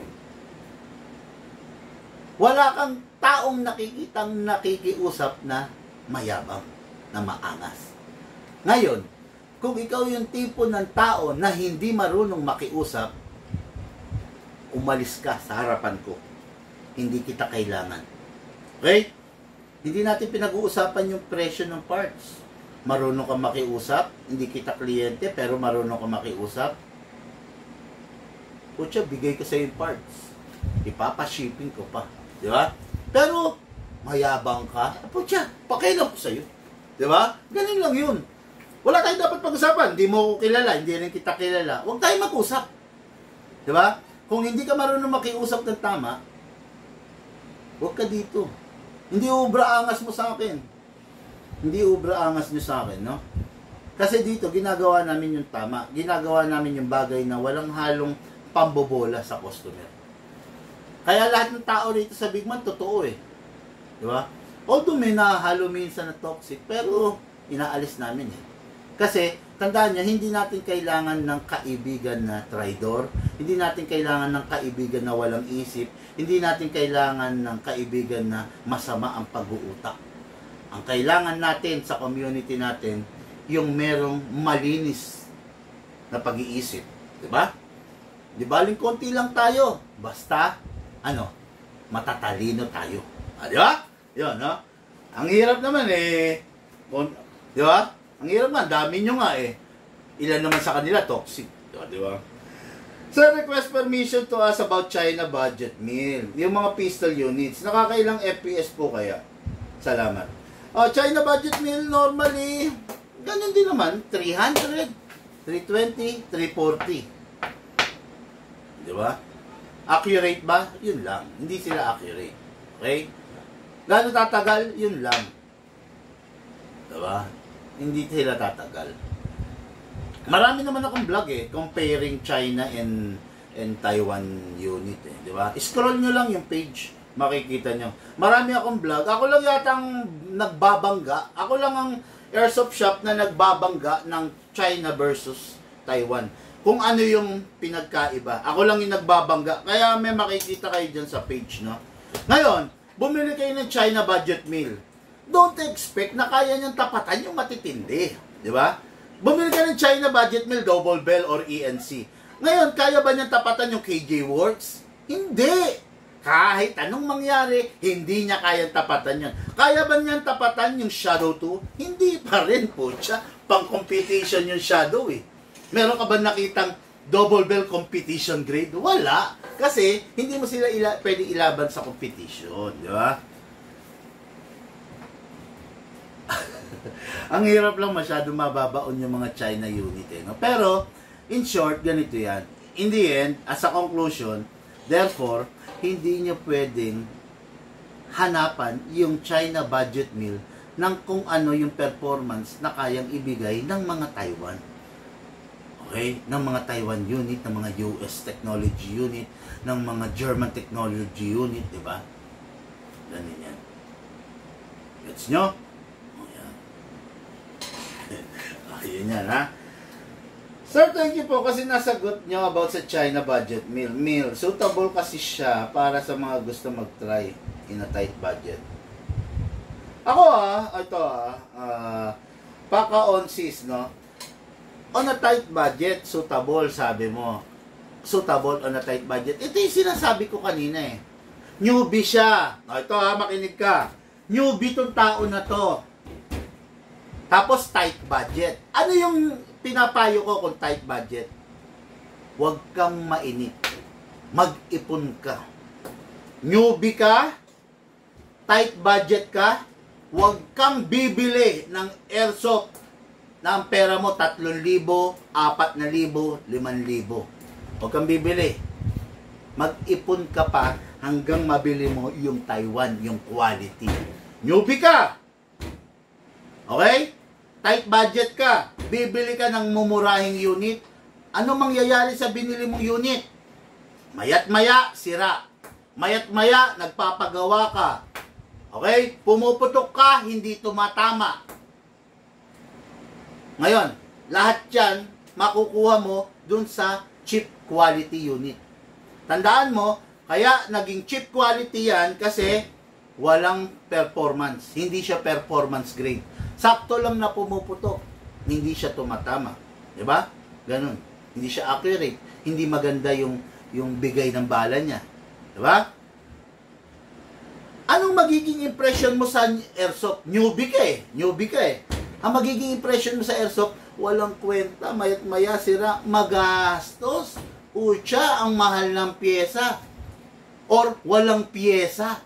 Speaker 2: Wala kang taong nakikitang nakikiusap na mayabang, na maangas. Ngayon, kung ikaw yung tipo ng tao na hindi marunong makiusap, umalis ka sa harapan ko. Hindi kita kailangan. Okay? Hindi natin pinag-uusapan yung presyo ng parts. Marunong ka makiusap, hindi kita kliyente, pero marunong ka makiusap. Putya, bigay ko sa yung parts. Ipapa-shipping ko pa. Di ba? Pero, mayabang ka, putya, pakailan ko sa'yo. Di ba? Ganun lang yun. Wala tayong dapat pag-usapan. Hindi mo ko kilala, hindi rin kita kilala. Huwag tayong mag-usap. Di ba? Kung hindi ka marunong makiusap ng tama, huwag ka dito. Hindi ubra angas mo sa akin. Hindi ubra angas nyo sa akin, no? Kasi dito, ginagawa namin yung tama. Ginagawa namin yung bagay na walang halong pambobola sa customer. Kaya lahat ng tao dito sa Big Man, totoo eh. Di ba? Although may nahalo minsan na toxic, pero inaalis namin eh. Kasi, tandaan nyo, hindi natin kailangan ng kaibigan na traidor. Hindi natin kailangan ng kaibigan na walang isip. Hindi natin kailangan ng kaibigan na masama ang pag-uutak. Ang kailangan natin sa community natin, yung merong malinis na pag-iisip. Diba? Di baling konti lang tayo. Basta, matatalino tayo. Di ba? Yun, no? Ang hirap naman eh. Di ba? Ang hirap naman, dami nyo nga eh. Ilan naman sa kanila, toxic. Di ba? Sir, request permission to us about China budget meal. Yung mga pistol units. Nakakailang FPS po kaya? Salamat. China budget meal, normally, ganyan din naman. 300, 320, 340. Di ba? Accurate ba? Yun lang. Hindi sila accurate. Okay? Gano'n tatagal? Yun lang. Di ba? Hindi sila tatagal. Marami naman akong vlog eh, comparing China and Taiwan unit eh, di ba? Scroll nyo lang yung page, makikita nyo. Marami akong vlog. Ako lang yatang nagbabangga. Ako lang ang airsoft shop na nagbabangga ng China versus Taiwan. Kung ano yung pinagkaiba. Ako lang yung nagbabangga. Kaya may makikita kayo dyan sa page, no? Ngayon, bumili kayo ng China budget meal. Don't expect na kaya niyang tapatan yung matitindi. Di ba? Bumili ka ng China budget meal, Double Bell or ENC. Ngayon, kaya ba niyang tapatan yung KJ Works? Hindi. Kahit anong mangyari, hindi niya kayang tapatan yan. Kaya ba niyang tapatan yung Shadow 2? Hindi pa rin po siya. Pang-competition yung Shadow eh. Meron ka ba nakitang Double Bell competition grade? Wala. Kasi, hindi mo sila pwede ilaban sa competition. Di ba? Ang hirap lang masyado mababaon yung mga China unit eh, no? Pero, in short, ganito yan. In the end, as a conclusion, therefore, hindi nyo pwedeng hanapan yung China budget meal ng kung ano yung performance na kayang ibigay ng mga Taiwan. Okay? Ng mga Taiwan unit, ng mga US technology unit, ng mga German technology unit, di ba? Ganun yan. Gets nyo? Ayun yan, ha? Sir, thank you po kasi nasagot nyo about sa China budget meal. Suitable kasi siya para sa mga gusto mag-try in a tight budget. Ako, paka-on-sis, no? On a tight budget, suitable, sabi mo. Suitable on a tight budget. Ito yung sinasabi ko kanina eh. Newbie siya. Ito makinig ka. Newbie tong tao na to. Tapos tight budget. Ano yung pinapayo ko kung tight budget? Huwag kang mainit. Mag-ipon ka. Newbie ka, tight budget ka, huwag kang bibili ng airsoft na ang pera mo 3,000, 4,000, 5,000. Huwag kang bibili. Mag-ipon ka pa hanggang mabili mo yung Taiwan, yung quality. Newbie ka. Okay? Tight budget ka, bibili ka ng mumurahing unit, ano mangyayari sa binili mong unit? Mayat-maya, sira. Mayat-maya, nagpapagawa ka. Okay? Pumuputok ka, hindi tumatama. Ngayon, lahat yan, makukuha mo dun sa cheap quality unit. Tandaan mo, kaya naging cheap quality yan kasi walang performance. Hindi siya performance grade. Sakto lang na pumuputok. Hindi siya tumatama. Diba? Ganun. Hindi siya accurate. Hindi maganda yung bigay ng bala niya. Diba? Anong magiging impression mo sa airsoft? Newbie ka eh. Newbie ka eh. Ang magiging impression mo sa airsoft, walang kwenta, mayat-maya, sira, magastos. Utya, ang mahal ng pyesa. Or walang pyesa.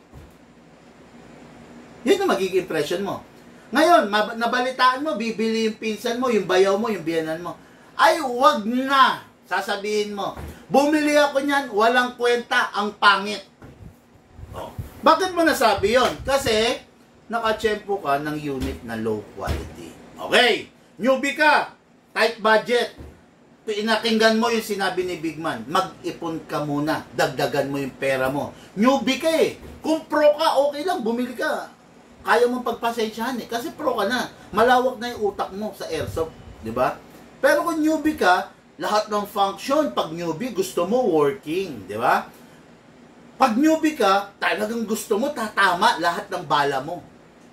Speaker 2: Yun ang magiging impression mo. Ngayon, nabalitaan mo, bibili yung pinsan mo, yung bayaw mo, yung biyanan mo. Ay, wag na! Sasabihin mo, bumili ako niyan, walang kwenta, ang pangit. Oh. Bakit mo nasabi yon? Kasi, nakatsyempo ka ng unit na low quality. Okay, newbie ka, tight budget, pinakinggan mo yung sinabi ni Big Man, mag-ipon ka muna, dagdagan mo yung pera mo. Newbie ka eh, kung pro ka, okay lang, bumili ka. Kaya mong pagpasensyahan eh, kasi pro ka na, malawak na yung utak mo sa airsoft, di ba? Pero kung newbie ka, lahat ng function, pag newbie, gusto mo working, di ba? Pag newbie ka, talagang gusto mo, tatama lahat ng bala mo.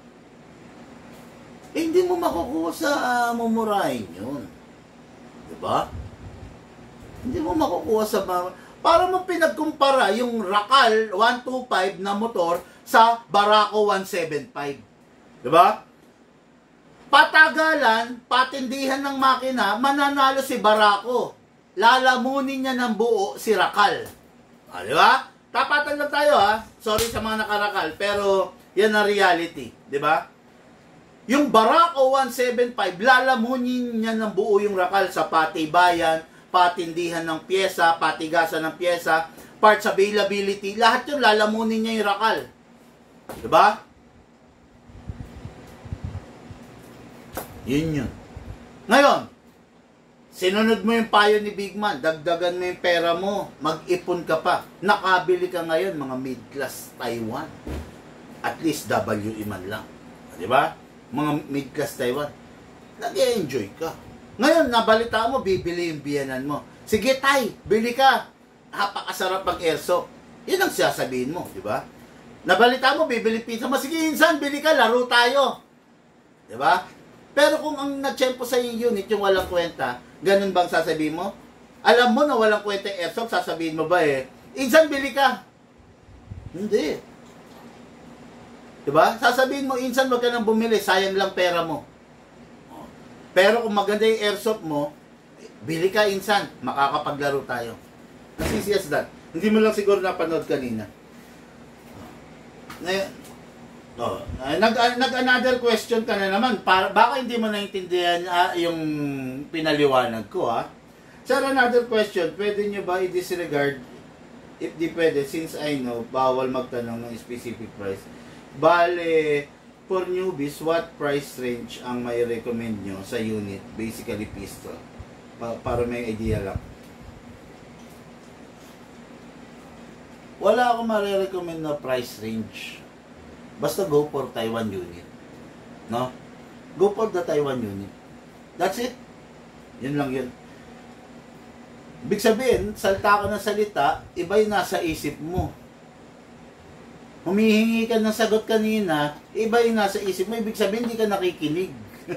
Speaker 2: Eh, hindi mo makukuha sa mumurahin yun. Diba? Hindi mo makukuha sa... Para mo pinagkumpara yung Racal 125 na motor sa Barako 175. Diba? Patagalan, patindihan ng makina, mananalo si Barako. Lalamunin niya ng buo si Racal. Diba? Tapatan lang tayo ha. Sorry sa mga nakarakal, pero yan ang reality. Diba? Yung Barako 175, lalamunin niya ng buo yung Racal sa patibayan, patindihan ng pyesa, patigasan ng pyesa, parts availability, lahat yun lalamunin niya yung Racal. Diba? Yun. Ngayon, sinunod mo yung payo ni Big Man, dagdagan mo yung pera mo, mag-ipon ka pa. Nakabili ka ngayon, mga mid-class Taiwan. At least WE man lang. Diba? Mga mid-class Taiwan, nag-enjoy ka. Ngayon, nabalita mo, bibili yung biyanan mo. Sige, tay, bili ka. Napakasarap mag-airsoft. Yan ang sasabihin mo, di ba? Nabalita mo, bibili pizza mo. Sige, insan, bili ka, laro tayo. Di ba? Pero kung ang natsyempo sa yung unit, yung walang kwenta, ganun bang sasabihin mo? Alam mo na walang kwenta yung airsoft, sasabihin mo ba insan, bili ka. Hindi. Diba? Sasabihin mo, insan wag ka nang bumili, sayang lang pera mo. Pero kung maganda yung airsoft mo, bili ka insan, makakapaglaro tayo. As easy as that. Hindi mo lang siguro napanood kanina. Nag-another question ka na naman. Baka hindi mo naintindihan yung pinaliwanag ko ha. Sir, another question. Pwede nyo ba i-disregard? If di pwede, since I know, bawal magtanong ng specific price. Bale, for newbies, what price range ang may recommend nyo sa unit? Basically, pistol. Para may idea lang. Wala akong marirecommend na price range. Basta go for Taiwan unit. No? Go for the Taiwan unit. That's it. Yun lang yun. Ibig sabihin, salta ka ng salita, iba yung nasa isip mo. Humihingi ka ng sagot kanina, iba yung nasa isip mo, ibig sabihin hindi ka nakikinig.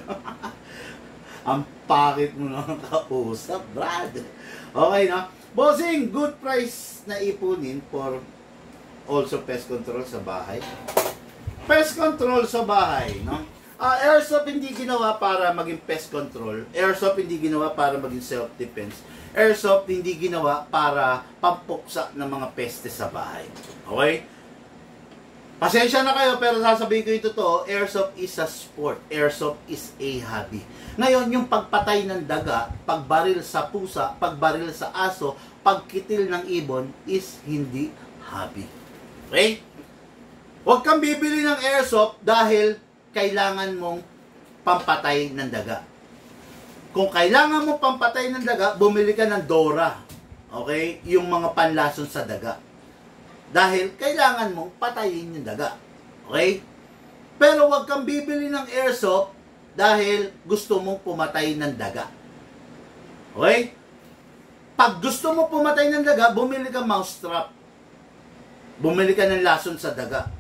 Speaker 2: Ang pakit mo ng kausap, Brad. Okay, no? Bossing, good price na ipunin for also pest control sa bahay. Pest control sa bahay, no? Airsoft hindi ginawa para maging pest control. Airsoft hindi ginawa para maging self-defense. Airsoft hindi ginawa para pampuksa ng mga peste sa bahay. Okay? Pasensya na kayo, pero sasabihin ko yung totoo, airsoft is a sport. Airsoft is a hobby. Ngayon, yung pagpatay ng daga, pagbaril sa pusa, pagbaril sa aso, pagkitil ng ibon, is hindi hobby. Okay? Huwag kang bibili ng airsoft dahil kailangan mong pampatay ng daga. Kung kailangan mong pampatay ng daga, bumili ka ng Dora. Okay? Yung mga panlason sa daga. Dahil kailangan mong patayin yung daga. Okay? Pero huwag kang bibili ng airsoft dahil gusto mong pumatay ng daga. Okay? Pag gusto mo pumatay ng daga, bumili ka mousetrap. Bumili ka ng lason sa daga.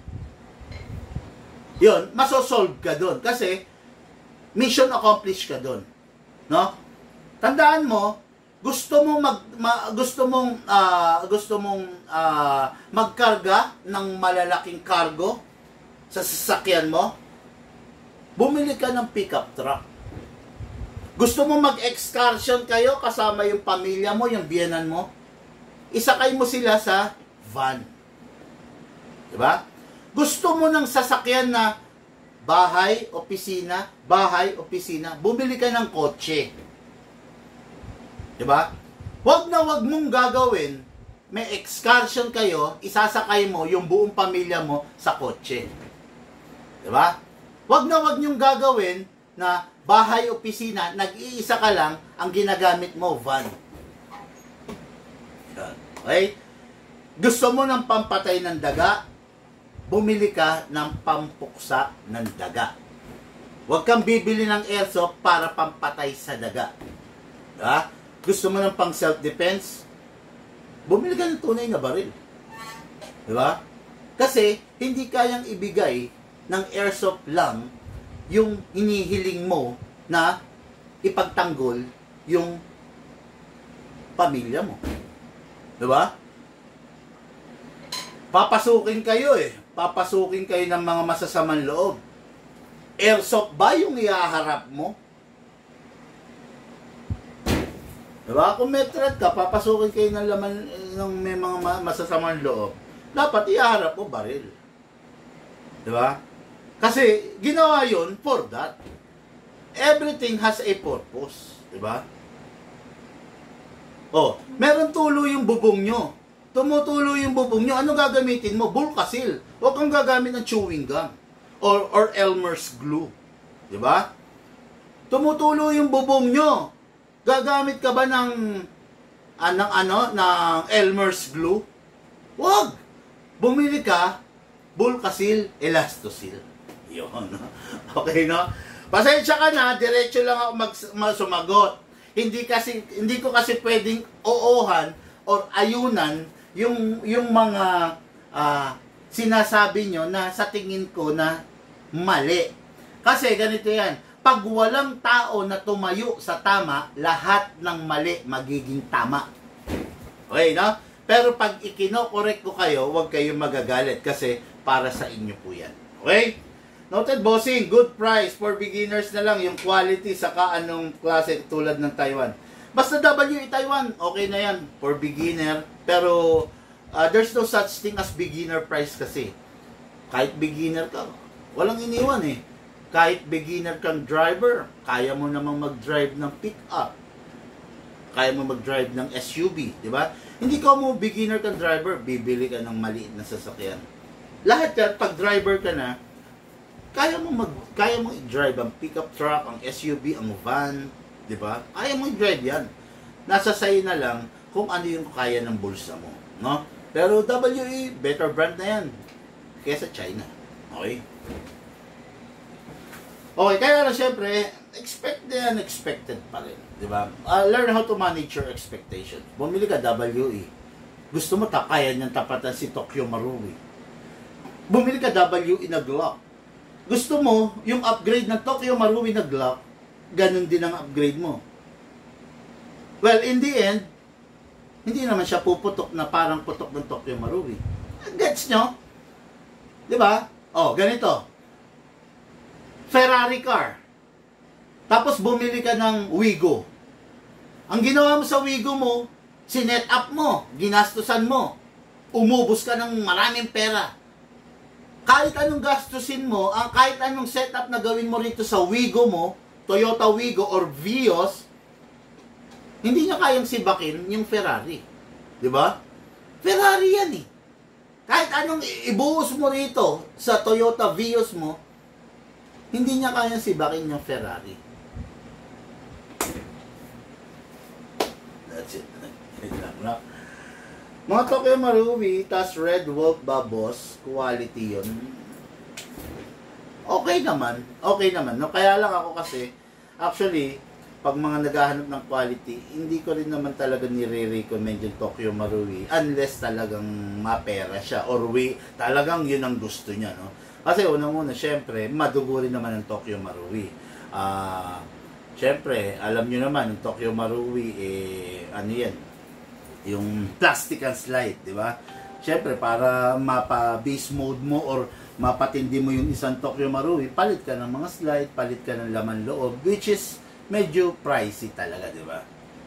Speaker 2: Yun, masosolve ka doon. Kasi, mission accomplished ka doon. No? Tandaan mo, gusto mong magkarga ng malalaking cargo sa sasakyan mo, bumili ka ng pickup truck. Gusto mo mag-excursion kayo kasama yung pamilya mo, yung biyenan mo, isakay mo sila sa van. Diba? Gusto mo ng sasakyan na bahay, opisina, bumili ka ng kotse. Diba? Wag na wag mong gagawin, may excursion kayo, isasakay mo yung buong pamilya mo sa kotse. Diba? Wag na wag niyong gagawin na bahay, opisina, nag-iisa ka lang, ang ginagamit mo, van. Okay? Gusto mo ng pampatay ng daga, bumili ka ng pampuksa ng daga. Huwag kang bibili ng airsoft para pampatay sa daga. Diba? Gusto mo ng pang self-defense, bumili ka ng tunay na baril. Diba? Kasi, hindi kayang ibigay ng airsoft lang yung hinihiling mo na ipagtanggol yung pamilya mo. Diba? Papasukin kayo eh. Papasukin kayo ng mga masasamang loob. Airsoft ba yung iaharap mo? Diba? Kung may threat ka, papasukin kayo ng laman ng may mga masasamang loob. Dapat iaharap mo baril. Diba? Kasi ginawa yun for that. Everything has a purpose. Diba? Oh, meron tulo yung bubong nyo. Tumutulo yung bubong nyo. Ano gagamitin mo? Bulkasil. Huwag kang gagamit ng chewing gum. Or Elmer's glue. Diba? Tumutulo yung bubong nyo. Gagamit ka ba ng Elmer's glue? Huwag. Bumili ka, Bulkasil, Elastosil. Yun. Okay, no? Pasensya ka na, diretso lang ako sumagot. Hindi ko kasi pwedeng oohan or ayunan yung mga sinasabi nyo na sa tingin ko na mali. Kasi ganito yan, pag walang tao na tumayo sa tama, lahat ng mali magiging tama. Okay, no? Pero pag ikino-correct ko kayo, huwag kayong magagalit kasi para sa inyo po yan. Okay? Noted, bossing, good price for beginners na lang, yung quality saka anong klase tulad ng Taiwan. Basta WE Taiwan, okay na yan for beginner. Pero there's no such thing as beginner price kasi. Kahit beginner ka, walang iniwan eh. Kahit beginner kang driver, kaya mo namang mag-drive ng pick-up. Kaya mo mag-drive ng SUV, di ba? Hindi ka mo beginner kang driver, bibili ka ng maliit na sasakyan. Lahat yan, pag driver ka na, kaya mo i-drive ang pickup truck, ang SUV, ang van, di ba? Kaya mo i-drive yan. Nasa sayo na lang kung ano yung kaya ng bulsa mo, no? Pero WE, better brand na yan kaysa China. Okay? Okay, kaya lang syempre, expect the unexpected pa rin, di ba? Learn how to manage your expectations. Bumili ka WE. Gusto mo kaya niyang tapatan si Tokyo Marui. Bumili ka WE na Glock. Gusto mo, yung upgrade ng Tokyo Marui na Glock, ganun din ang upgrade mo. Well, in the end, hindi naman siya puputok na parang putok ng Tokyo Marui. Gets nyo? Diba? Oh, ganito. Ferrari car. Tapos bumili ka ng Wigo. Ang ginawa mo sa Wigo mo, sinet up mo, ginastusan mo, umubos ka ng maraming pera. Kahit anong gastusin mo, kahit anong setup na gawin mo rito sa Wigo mo, Toyota Wigo or Vios, hindi niya kayang sibakin yung Ferrari. Di ba? Ferrari yan eh. Kahit anong ibuhos mo rito sa Toyota Vios mo, hindi niya kayang sibakin yung Ferrari. That's it. Mga Tokyo Marui, tas Red Wolf ba, boss? Quality yun. Okay naman. Okay naman. No? Kaya lang ako kasi, actually, pag mga naghahanap ng quality, hindi ko rin naman talaga nire-recommend yung Tokyo Marui unless talagang mapera siya or talagang yun ang gusto niya. No? Kasi unang-una, syempre, madugo rin naman ang Tokyo Marui. Syempre, alam nyo naman, yung Tokyo Marui, ano yan? Yung plastic and slide, di ba? Syempre, para mapa-base mode mo or mapatindi mo yung isang Tokyo Marui, palit ka ng mga slide, palit ka ng laman loob, which is medyo pricey talaga, di ba?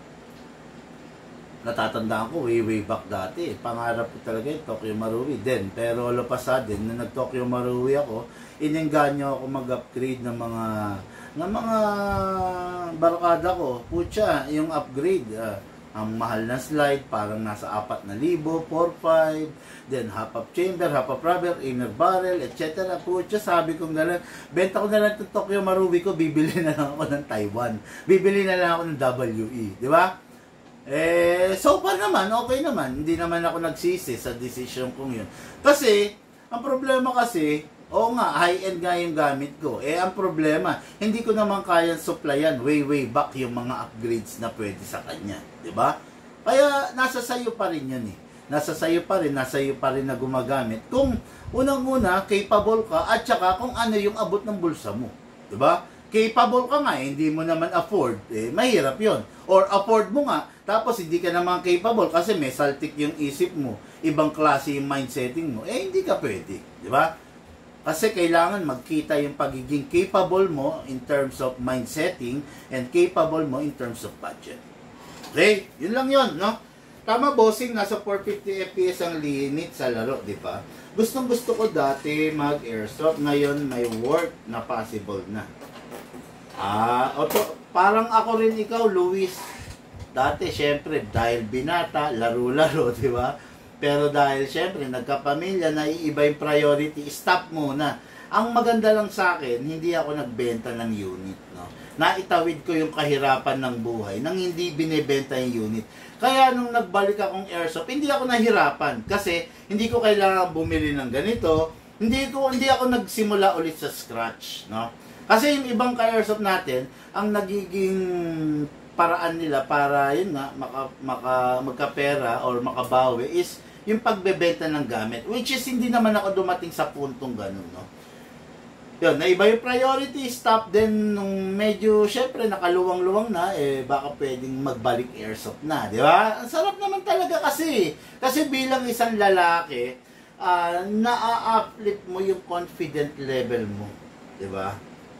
Speaker 2: Natatandaan ko, way back dati, pangarap ko talaga yung Tokyo Marui din. Pero all of a sudden, nung nag-Tokyo Marui ako, inengganyo ako mag-upgrade ng mga barkada ko. Putya, yung upgrade, Ang mahal na slide, parang nasa 4,000, 4,500, then half-up chamber, half-up rubber, inner barrel, etc. Pucha, sabi ko gano'n, benta ko na lang itong Tokyo Maruwi ko, bibili na lang ako ng Taiwan. Bibili na lang ako ng WE, di ba? So far naman, okay naman. Hindi naman ako nagsisi sa decision kong yun. Kasi, ang problema kasi, oo nga, high-end nga yung gamit ko. Ang problema, hindi ko naman kayang supplyan way back yung mga upgrades na pwede sa kanya. Diba? Kaya, nasa sayo pa rin yun eh. Nasa sayo pa rin na gumagamit. Kung unang-una, capable ka, at saka kung ano yung abot ng bulsa mo. Diba? Capable ka nga, hindi mo naman afford. Mahirap yon. Or afford mo nga, tapos hindi ka naman capable kasi may saltik yung isip mo. Ibang klase yung mindsetting mo. Hindi ka pwede. Diba? Kasi kailangan magkita yung pagiging capable mo in terms of mindsetting and capable mo in terms of budget. Okay? Yun lang yun, no? Tama, bossing, nasa 450 FPS ang limit sa laro, di ba? Gustong gusto ko dati mag-airsoft, ngayon may work na possible na. Parang ako rin ikaw, Luis. Dati, syempre, dahil binata, laro-laro, di ba? Pero dahil syempre nagkapamilya, naiiba yung priority, stop muna. Ang maganda lang sa akin, hindi ako nagbenta ng unit. No? Naitawid ko yung kahirapan ng buhay nang hindi binebenta yung unit. Kaya nung nagbalik akong airsoft, hindi ako nahirapan. Kasi hindi ko kailangan bumili ng ganito. Hindi ako nagsimula ulit sa scratch. No? Kasi yung ibang ka-airsoft natin, ang nagiging paraan nila para yun nga, magkapera or makabawi is yung pagbebenta ng gamit, which is hindi naman ako dumating sa puntong ganun, no? Yun, naiba yung priority, stop din nung medyo, syempre, nakaluwang-luwang na, baka pwedeng magbalik airsoft na, di ba? Ang sarap naman talaga kasi. Kasi bilang isang lalaki, na-uplift mo yung confident level mo, di ba?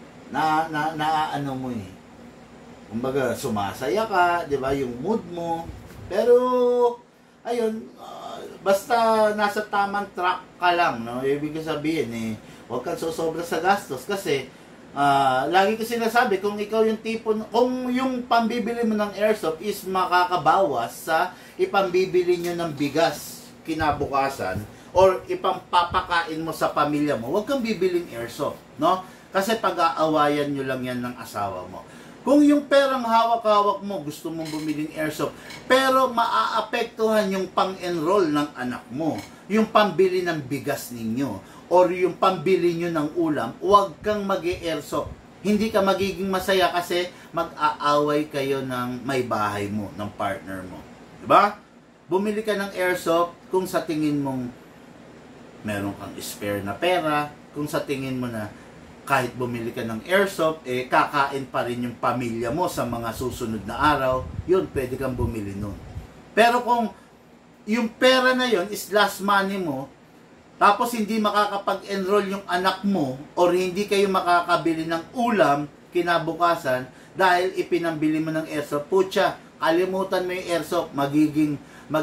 Speaker 2: Ano mo eh. Kumbaga, sumasaya ka, di ba? Yung mood mo. Pero, ayun, basta nasa tamang track ka lang, no? Ibig sabihin, huwag kang sosobra sa gastos kasi lagi ko sinasabi, kung ikaw yung tipo, kung yung pambibili mo ng airsoft is makakabawas sa ipambibili nyo ng bigas kinabukasan or ipampapakain mo sa pamilya mo, huwag kang bibiling airsoft, no? Kasi pag-aawayan nyo lang yan ng asawa mo. Kung yung perang hawak-hawak mo, gusto mong bumiling airsoft, pero maaapektuhan yung pang-enroll ng anak mo, yung pambili ng bigas ninyo, or yung pambili nyo ng ulam, huwag kang mag-airsoft. Hindi ka magiging masaya kasi mag-aaway kayo ng may bahay mo, ng partner mo. Diba? Bumili ka ng airsoft kung sa tingin mong meron kang spare na pera, kung sa tingin mo na kahit bumili ka ng airsoft, kakain pa rin yung pamilya mo sa mga susunod na araw, yun, pwede kang bumili nun. Pero kung yung pera na yun is last money mo, tapos hindi makakapag-enroll yung anak mo, or hindi kayo makakabili ng ulam kinabukasan, dahil ipinambili mo ng airsoft, putya, kalimutan mo yung airsoft, magiging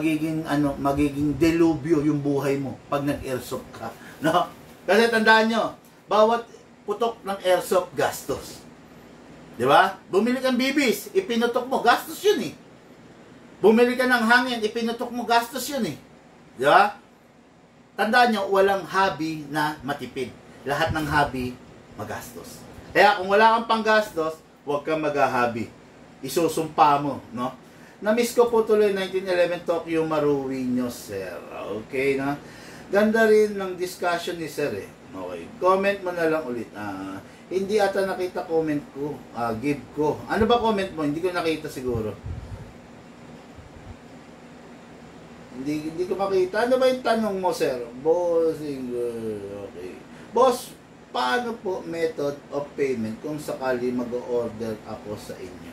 Speaker 2: delubyo yung buhay mo pag nag-airsoft ka. No? Kasi tandaan nyo, bawat putok ng airsoft, gastos. Di ba? Bumili kang bibis, ipinutok mo, gastos yun eh. Bumili ka ng hangin, ipinutok mo, gastos yun eh. Di ba? Tandaan nyo, walang hobby na matipid. Lahat ng hobby, magastos. Kaya kung wala kang panggastos, huwag kang mag-hobby. Isusumpa mo, no? Na-miss ko po tuloy 1911 Tokyo Maruwi nyo, sir. Okay, na? Ganda rin ng discussion ni sir eh. Okay. Comment mo na lang ulit. Hindi ata nakita comment ko. Give ko. Ano ba comment mo? Hindi ko nakita siguro. Hindi ko makita. Ano ba yung tanong mo, sir? Bossing. Okay. Boss, paano po method of payment kung sakali mag-order ako sa inyo?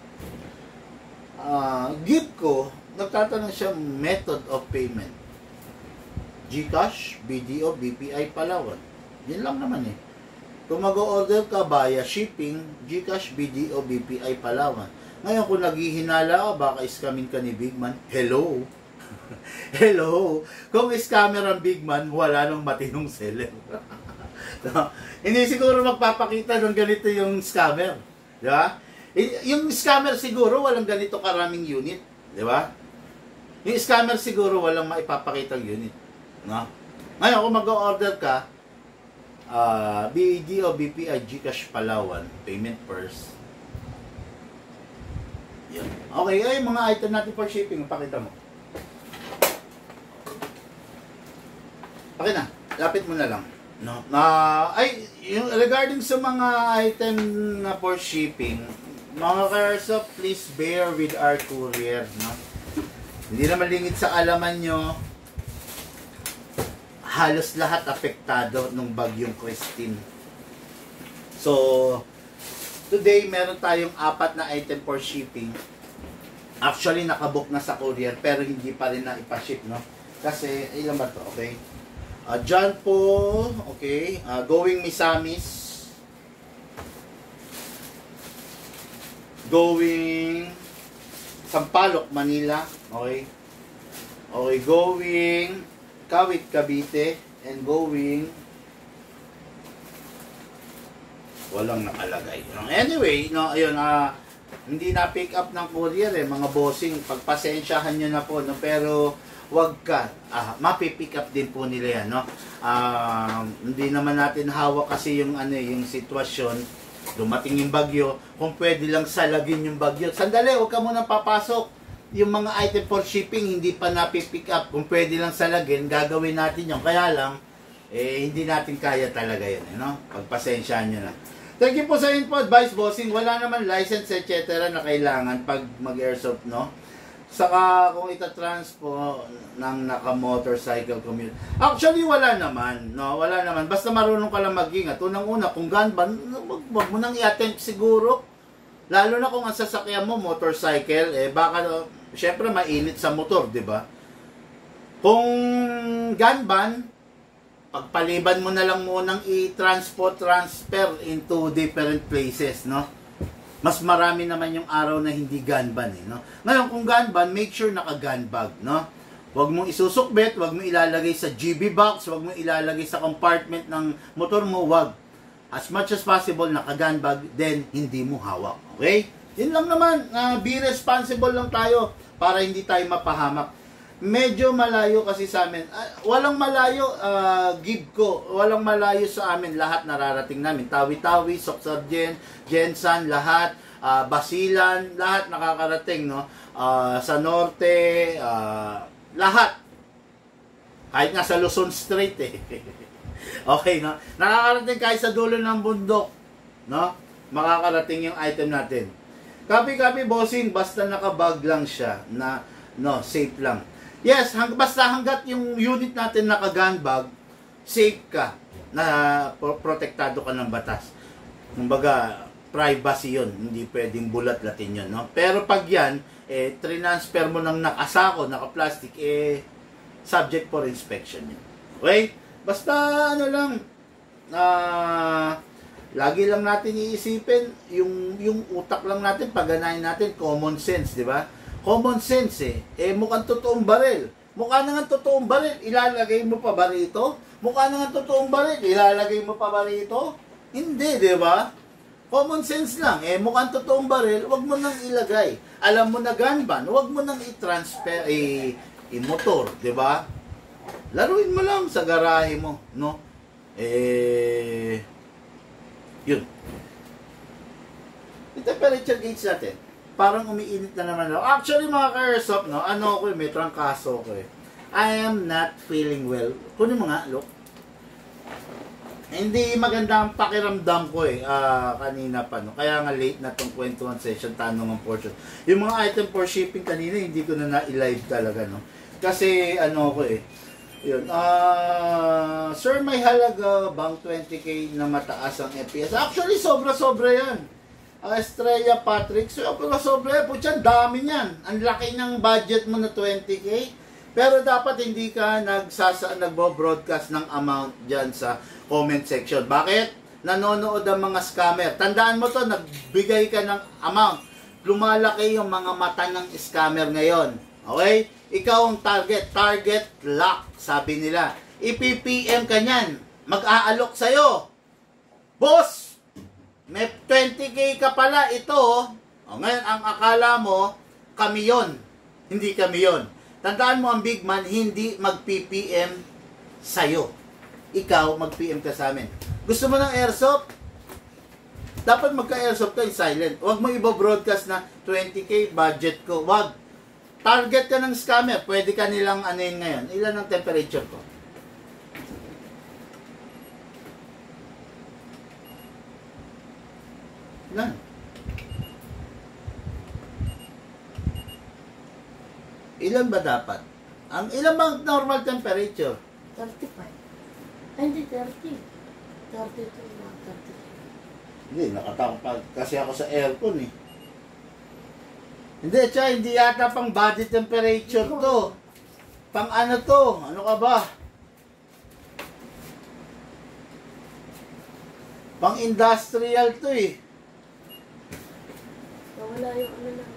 Speaker 2: Give ko, nagtatanong siya method of payment. GCash, BDO, BPI, Palawan. Yan lang naman eh. Kung mag-order ka via shipping, GCash, BDO, BPI, Palawan. Ngayon kung naghihinala ka, baka iskamin ka ni Bigman, hello. Hello. Kung scammer ang Bigman, wala nang matinong seller. No? Hindi siguro magpapakita ng ganito yung scammer. Diba? Yung scammer siguro walang ganito karaming unit. Di ba? Yung scammer siguro walang maipapakitang unit. No? Ngayon, kung mag-order ka, BED o BPI, GCash Palawan, payment first. Yun. Okay, ay mga item natin for shipping, pakita mo. Okay na, lapit mo na lang. No? Yung regarding sa mga item na for shipping, mga Kairsoft, please bear with our courier. No? Hindi na malingit sa alaman nyo, halos lahat apektado nung bagyong Christine. So, today meron tayong 4 na item for shipping. Actually, nakabook na sa courier, pero hindi pa rin na ipaship, no? Kasi, ilan ba to? Okay. John Paul, okay. Going Misamis. Going Sampaloc, Manila. Okay. Okay, going Kawit, Cavite. And going walang nakalagay. Anyway, no, ayun, hindi na pick up ng courier mga bossing. Pagpasensyahan nyo na po, no? Pero wag ka, mapipick up din po nila yan, no? Hindi naman natin hawak kasi yung yung sitwasyon. Dumating yung bagyo, kung pwede lang salagin yung bagyo. Sandali, huwag ka muna papasok. Yung mga item for shipping, hindi pa napipick up. Kung pwede lang salagin, gagawin natin yun. Kaya lang, hindi natin kaya talaga yun, no? Pagpasensyahan nyo na. Thank you po sa info, advice, bossing. Wala naman license, etc. na kailangan pag mag-airsoft, no? Saka kung itatranspo ng naka-motorcycle commute. Actually, wala naman. No? Wala naman. Basta marunong ka lang mag-ingat. Unang-una, kung gun ban, wag mo nang i-attempt siguro. Lalo na kung ang sasakyan mo, motorcycle, baka, syempre, mainit sa motor, di ba? Kung gun ban, pagpaliban mo na lang munang transfer into different places, no? Mas marami naman yung araw na hindi gun ban, no? Ngayon, kung gun ban, make sure naka-gun bag, no? Huwag mong isusukbit, huwag mong ilalagay sa GB box, huwag mong ilalagay sa compartment ng motor mo, huwag. As much as possible, naka-gun bag, then hindi mo hawak, okay? Yun lang naman, be responsible lang tayo para hindi tayo mapahamak. Medyo malayo kasi sa amin. Walang malayo, give ko. Walang malayo sa amin. Lahat nararating namin. Tawi-Tawi, Soksargen, Jensan, lahat. Basilan, lahat nakakarating, no? Sa norte, lahat. Kahit nga sa Luzon Street, Okay, no? Nakakarating kahit sa dulo ng bundok, no? Makakarating yung item natin. Copy, bossing. Basta nakabag lang siya na, no, safe lang. Yes, basta hanggat yung unit natin naka-gun bag, safe ka, na protektado ka ng batas. Kumbaga, privacy yun, hindi pwedeng bulat-latin yun, no? Pero pag yan, transfer mo ng nakasako, naka-plastic, subject for inspection yun. Okay? Basta, lang, lagi lang natin iisipin, yung utak lang natin, pagganahin natin, common sense, di ba? Common sense mukhang totoong baril. Mukha na nga totoong baril, ilalagay mo pa ba rito? Mukha na nga totoong baril, ilalagay mo pa ba rito? Hindi, di ba? Common sense lang. Mukhang totoong baril, wag mo nang ilagay. Alam mo na gun ban, wag mo nang i-transfer motor, di ba? Laruin mo lang sa garahe mo, no? Yun. Yung temperature gauge natin. Parang umiinit na naman ako. Actually, mga ka-airsoft, no? May trangkaso ko I am not feeling well. Kunin mo nga, look. Hindi maganda ang pakiramdam ko kanina pa, no? Kaya nga late na tong kwentuhan session, tanong ang portion. Yung mga item for shipping kanina, hindi ko na na-live talaga, no? Kasi, yun. Sir, may halaga bang 20k na mataas ang FPS? Actually, sobra-sobra yan. Estrella Patrick, sobra, putyan, dami niyan. Ang laki ng budget mo na 20k. Pero dapat hindi ka nagbo-broadcast ng amount dyan sa comment section. Bakit? Nanonood ang mga scammer. Tandaan mo to, nagbigay ka ng amount. Lumalaki yung mga mata ng scammer ngayon. Okay? Ikaw ang target lock, sabi nila. I-PPM ka niyan. Mag-aalok sa'yo. Boss! May 20k ka pala ito. Ngayon, ang akala mo, kami yon. Hindi kami yon. Tandaan mo, ang big man, hindi mag-PPM sa'yo. Ikaw, mag-PM ka sa amin. Gusto mo ng airsoft? Dapat magka-airsoft ka in silent. Huwag mo ibo-broadcast na 20K budget ko. Huwag. Target ka ng scammer. Pwede ka nilang anuin ngayon. Ilan ang temperature ko? Ilan? Ilan ba dapat? Ang ilan bang normal temperature?
Speaker 1: 35. Ay, hindi, 30. 32 na, 33.
Speaker 2: Hindi, nakatakot pa kasi ako sa aircon eh. Hindi, tsaka hindi yata pang body temperature to. Pang ano to? Ano ka ba? Pang industrial to eh.
Speaker 1: Nawala yung ano natin.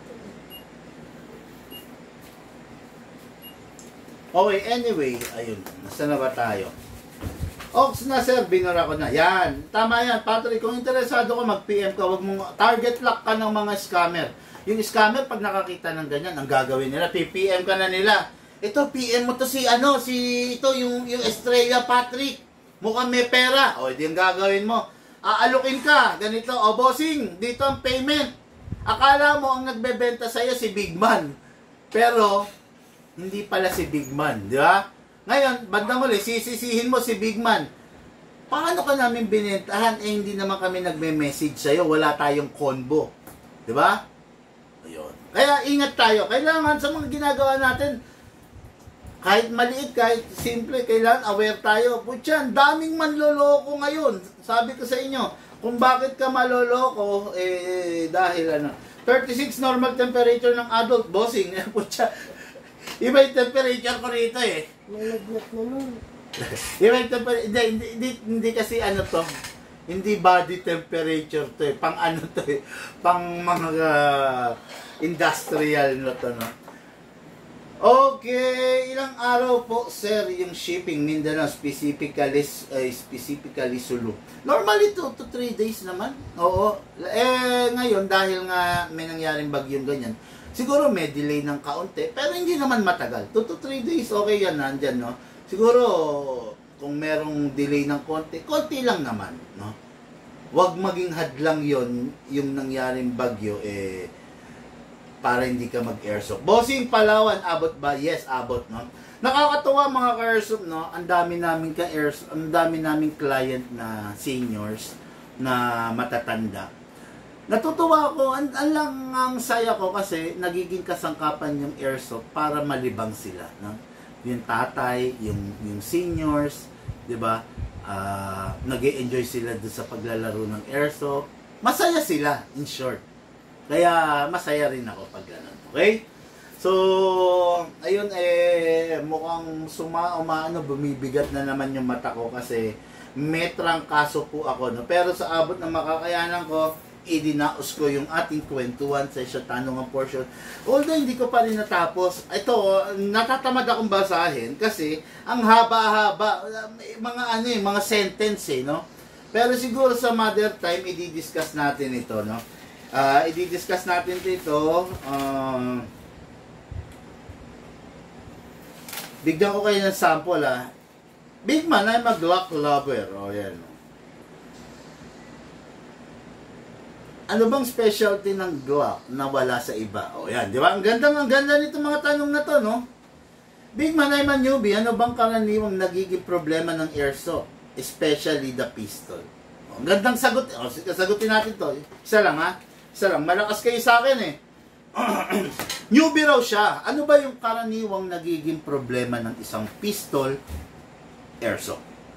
Speaker 2: Okay, anyway, ayun. Nasa na ba tayo? Ox na sir, binura ko na. Yan. Tama yan, Patrick. Kung interesado ka, mag-PM ka. Wag mong target lock ka ng mga scammer. Yung scammer, pag nakakita ng ganyan, ang gagawin nila, PPM ka na nila. Ito, PM mo to si ito, yung Estrella Patrick. Mukhang may pera. O, edi yung gagawin mo. Aalukin ka. Ganito, o bossing, dito ang payment. Akala mo ang nagbebenta sa'yo si Big Man. Pero, hindi pala si Big Man, di ba? Ngayon, bandang huli, sisisihin mo si Big Man. Paano ka namin binentahan? Eh, hindi naman kami nagme-message sa'yo. Wala tayong combo. Di ba? Ayun. Kaya, ingat tayo. Kailangan sa mga ginagawa natin, kahit maliit, kahit simple, kailangan aware tayo. Putyan, daming manloloko ngayon. Sabi ko sa inyo, kung bakit ka maloloko, dahil 36 normal temperature ng adult, bossing. Putyan, iba yung temperature ko rito eh.
Speaker 1: May lagnat na nun.
Speaker 2: Iba yung temperature, hindi kasi to, hindi body temperature to eh. Pang to eh, pang mga industrial na to, no? Okay, ilang araw po, sir, yung shipping Mindanao, specifically Sulu. Normally 2 to 3 days naman. Oo. Ngayon, dahil nga may nangyaring bagyong ganyan, siguro may delay ng kaunti, pero hindi naman matagal. 2 to 3 days, okay yan, nandyan, no? Siguro, kung merong delay ng konti lang naman, no? Huwag maging hadlang yon yung nangyaring bagyo, para hindi ka mag-airsoft. Bossing Palawan, abot ba? Yes, abot, no? Nakakatuwa mga ka-airsoft, no? Ang dami naming ka-airsoft, ang dami naming client na seniors na matatanda. Natutuwa ako, ang saya ko kasi nagiging kasangkapan yung airsoft para malibang sila, no? Yung tatay, yung seniors, 'di ba? Nag-e-enjoy sila doon sa paglalaro ng airsoft. Masaya sila, in short. Kaya masaya rin ako pag ganun. Okay? So, ayun mukhang bumibigat na naman yung mata ko kasi may trangkaso po ako, no? Pero sa abot ng makakayanan ko, idinaos ko yung ating kwentuhan sa isang tanungang portion. Although hindi ko pa rin natapos, ito, natatamad akong basahin kasi ang haba-haba, mga sentence, no? Pero siguro sa mother time, i-discuss natin ito, no? I-discuss natin dito. Bigyan ko kayo ng sample, Big Man, I'm a Glock lover. O, yan. Ano bang specialty ng Glock na wala sa iba? O, yan. Di ba? Ang ganda nito mga tanong na to, no? Big Man, I'm a newbie. Ano bang karaniwang nagiging problema ng airsoft? Especially the pistol. O, ang gandang sagot. O, sagutin natin to. Isa lang, Isa lang. Malakas kayo sa akin, Newbie raw siya. Ano ba yung karaniwang nagiging problema ng isang pistol airsoft?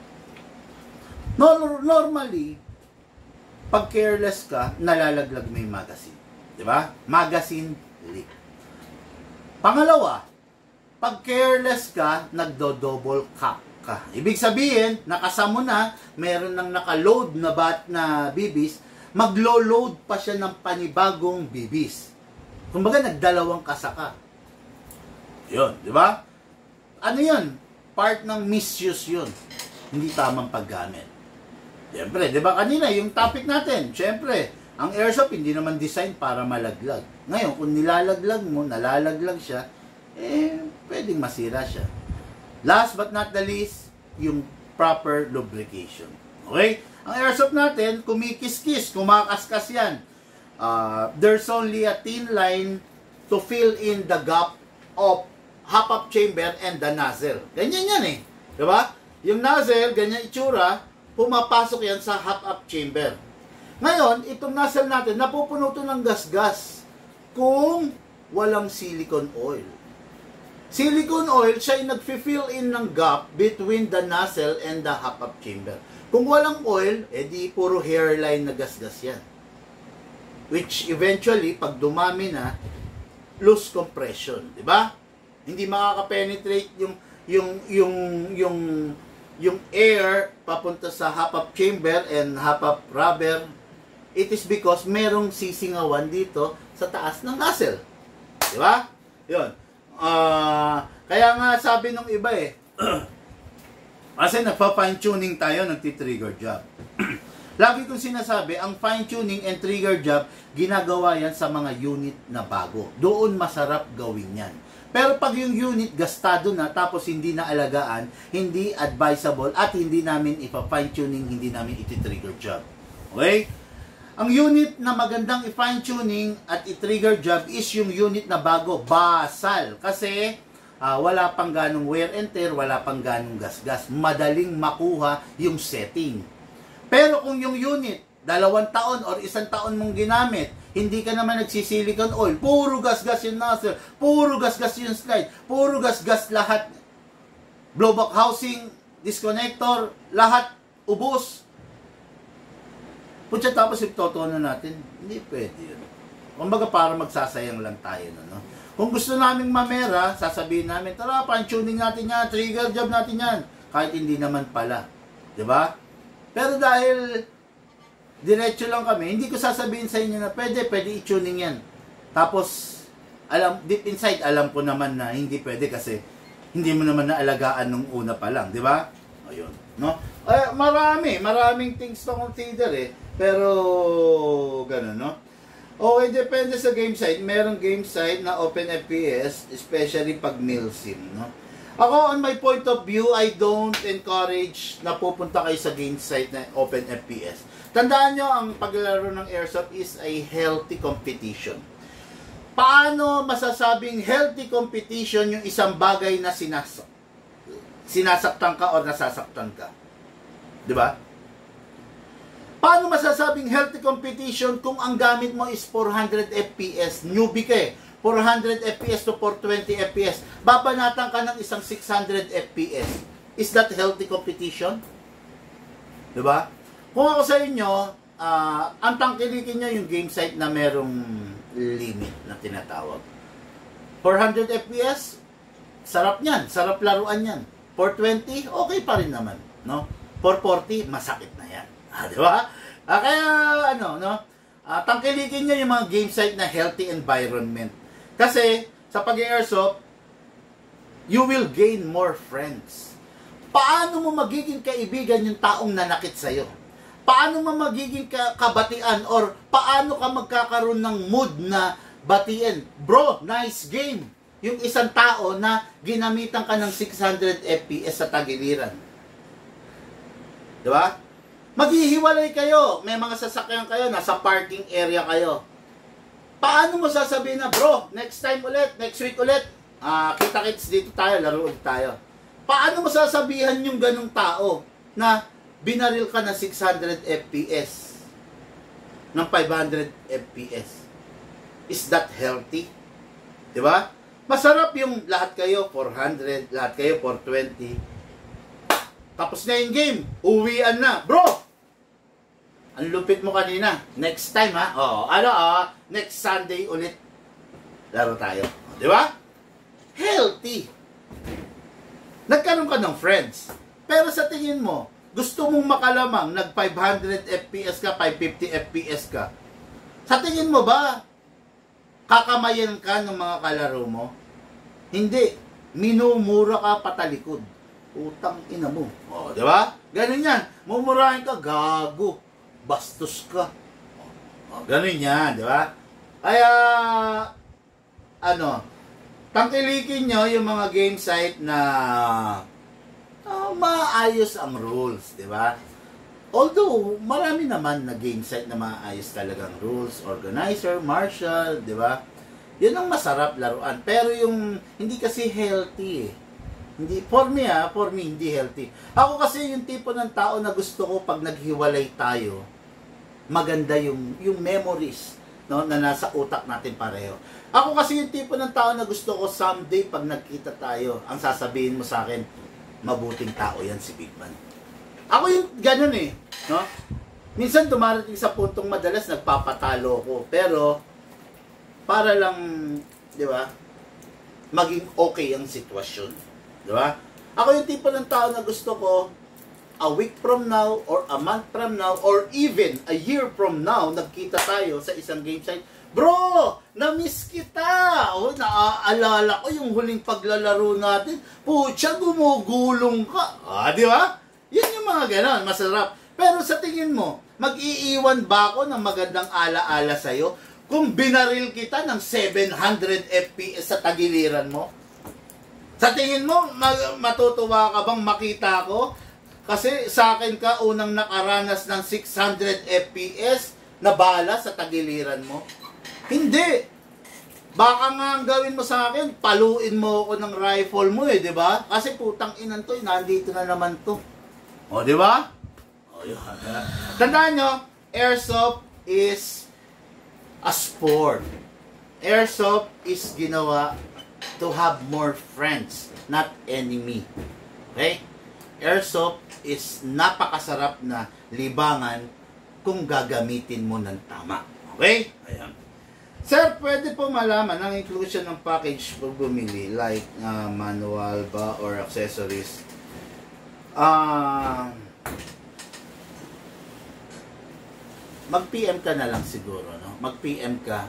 Speaker 2: Normally, pag careless ka, nalalaglag mo yung magazine. Diba? Magazine leak. Pangalawa, pag careless ka, nagdo-double cap ka. Ibig sabihin, nakasamo na, meron nang nakaload na BBs, maglo-load pa siya ng panibagong BBs. Kumbaga, nagdalawang kasaka. Yun, di ba? Ano yun? Part ng misuse yun. Hindi tamang paggamit. Siyempre, di ba kanina, yung topic natin, siyempre, ang airsoft hindi naman design para malaglag. Ngayon, kung nilalaglag mo, nalalaglag siya, pwedeng masira siya. Last but not the least, yung proper lubrication. Okay? Ang airsoft natin, kumikis-kis, kumakaskas yan. There's only a thin line to fill in the gap of hop-up chamber and the nozzle. Ganyan yan eh. Diba? Yung nozzle, ganyan itsura, pumapasok yan sa hop-up chamber. Ngayon, itong nozzle natin, napupuno ito ng gas-gas kung walang silicone oil. Silicone oil, siya ay nag-fill in ng gap between the nozzle and the hop-up chamber. Kung walang oil, edi puro hairline na gas-gas yan. Which eventually, pag dumami na, loose compression, di ba? Hindi makaka-penetrate yung air papunta sa hop-up chamber and hop-up rubber. It is because merong sisingawan dito sa taas ng nozzle. Di ba? Yun. Kaya nga sabi nung iba kasi nagpa-fine tuning tayo, nagti-trigger job. Lagi kong sinasabi, ang fine tuning and trigger job, ginagawa yan sa mga unit na bago. Doon masarap gawin yan. Pero pag yung unit gastado na, tapos hindi na alagaan, hindi advisable, at hindi namin ipa-fine tuning, hindi namin iti-trigger job. Okay? Ang unit na magandang i-fine tuning at i-trigger job is yung unit na bago, basal. Kasi wala pang ganong wear and tear, wala pang ganong gas-gas. Madaling makuha yung setting. Pero kung yung unit, 2 taon or 1 taon mong ginamit, hindi ka naman nagsisilicone oil, puro gas-gas yung nozzle, puro gas-gas yung slide, puro gas-gas lahat, blowback housing, disconnector, lahat ubos. Punta tapos iptotono natin, hindi pwede yun. Kumbaga para magsasayang lang tayo. No? Kung gusto naming mamera, sasabihin namin, tara, pan-tuning natin yan, trigger job natin yan. Kahit hindi naman pala. Diba? Pero dahil diretso lang kami, hindi ko sasabihin sa inyo na pwede i-tuning yan. Tapos, deep inside, alam ko naman na hindi pwede kasi hindi mo naman naalagaan nung una pa lang. Diba? Ayun. No? Maraming things to consider Pero, gano'n, no? Okay, depende sa game site. Merong game site na open FPS, especially pag milsim, no? Ako, on my point of view, I don't encourage na pupunta kayo sa game site na open FPS. Tandaan nyo, ang paglalaro ng airsoft is a healthy competition. Paano masasabing healthy competition yung isang bagay na sinasaktan ka o nasasaktan ka? Diba? Paano masasabing healthy competition kung ang gamit mo is 400 FPS? Newbie ka 400 FPS to 420 FPS. Babanatan ka ng isang 600 FPS. Is that healthy competition? Diba? Kung ako sa inyo, ang tangkilikin nyo yung game site na merong limit na tinatawag. 400 FPS, sarap niyan. Sarap laruan yan. 420, okay pa rin naman. No? 440, masakit na yan. Diba? Kaya, tangkilikin nyo yung mga game site na healthy environment. Kasi, sa pag-airsoft, you will gain more friends. Paano mo magiging kaibigan yung taong nanakit sa'yo? Paano mo magiging kabatian or paano ka magkakaroon ng mood na batiin? Bro, nice game! Yung isang tao na ginamitan ka ng 600 FPS sa tagiliran. Diba? Maghihiwalay kayo. May mga sasakyan kayo, nasa parking area kayo. Paano mo sasabihin na, bro, next time ulit, next week ulit, kita-kits dito tayo, laro ulit tayo. Paano mo sasabihan yung ganong tao na binaril ka ng 600 FPS, ng 500 FPS? Is that healthy? Diba? Masarap yung lahat kayo 400, lahat kayo 420. Tapos na yung game, uwian na. Bro! Ang lupit mo kanina. Next time next Sunday ulit laro tayo. Di ba? Healthy. Nagkaroon ka ng friends. Pero sa tingin mo, gusto mong makalamang nag 500 FPS ka, 550 FPS ka. Sa tingin mo ba, kakamayan ka ng mga kalaro mo? Hindi. Minumura ka patalikod. Utang ina mo. Di ba? Ganun yan. Mumurahin ka, gago. Bastos ka. Ganun yan, di ba? Kaya, tangkilikin nyo yung mga game site na maayos ang rules, di ba? Although, marami naman na game site na maayos talagang rules, organizer, marshal, di ba? Yun ang masarap laruan. Pero yung hindi kasi healthy eh. Hindi, for me, hindi healthy. Ako kasi yung tipo ng tao na gusto ko pag naghiwalay tayo, maganda yung memories, no, na nasa utak natin pareho. Ako kasi yung tipo ng tao na gusto ko someday pag nagkita tayo, ang sasabihin mo sa akin, mabuting tao yan si Big Man. Ako yung ganun eh, no? Minsan dumarating sa puntong madalas nagpapatalo ko, pero para lang, di ba, maging okay ang sitwasyon, di ba? Ako yung tipo ng tao na gusto ko a week from now or a month from now or even a year from now nagkita tayo sa isang game site. Bro, na-miss kita. O, naaalala ko yung huling paglalaro natin. Pucha, gumugulong ka. Di ba? Yan yung mga ganon, masarap. Pero sa tingin mo, mag-iiwan ba ako ng magandang ala-ala sa'yo kung binaril kita ng 700 FPS sa tagiliran mo? Sa tingin mo, matutuwa ka bang makita ko? Kasi sa akin ka unang nakaranas ng 600 FPS na bala sa tagiliran mo. Hindi. Baka nga ang gawin mo sa akin, paluin mo ako ng rifle mo eh, di ba? Kasi putang inan to, nandito na naman to. O, di ba? O, yun. Tandaan nyo, airsoft is a sport. Airsoft is ginawa to have more friends, not enemy. Okay? Airsoft is napakasarap na libangan kung gagamitin mo ng tama. Okay? Ayan. Sir, pwede po malaman ang inclusion ng package pag bumili, like manual ba or accessories? Mag-PM ka na lang siguro, no? Mag-PM ka,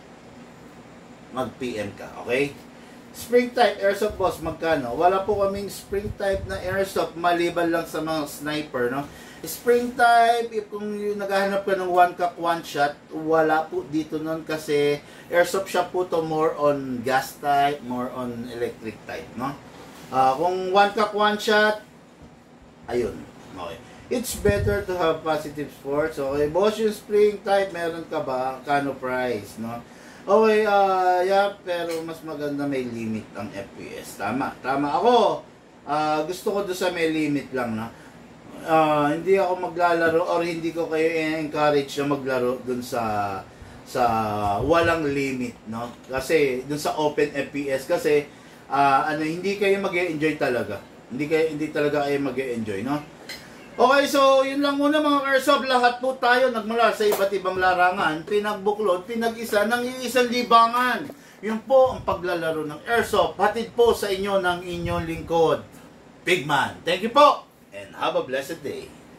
Speaker 2: okay? Spring type airsoft boss, magkano? Wala po kaming spring type na airsoft maliban lang sa mga sniper, no? Spring type, if kung naghahanap ka ng one cock, one shot, wala po dito nun kasi airsoft shop po to more on gas type, more on electric type, no? Kung one cock, one shot, ayun, okay. It's better to have positive sports. Okay, boss, yung spring type, meron ka ba? Kano price, no? Okay, yeah, pero mas maganda may limit ang FPS. Tama ako. Gusto ko doon sa may limit lang, no? Hindi ako maglalaro or hindi ko kayo encourage na maglaro doon sa walang limit, no? Kasi doon sa open FPS kasi hindi kayo mag-enjoy talaga. Hindi talaga kayo mag-enjoy, no? Okay, so yun lang muna mga airsoft. Lahat po tayo nagmula sa iba't ibang larangan, pinagbuklod, pinag-isa ng iisang libangan. Yun po ang paglalaro ng airsoft. Hatid po sa inyo ng inyong lingkod, Big Man. Thank you po and have a blessed day.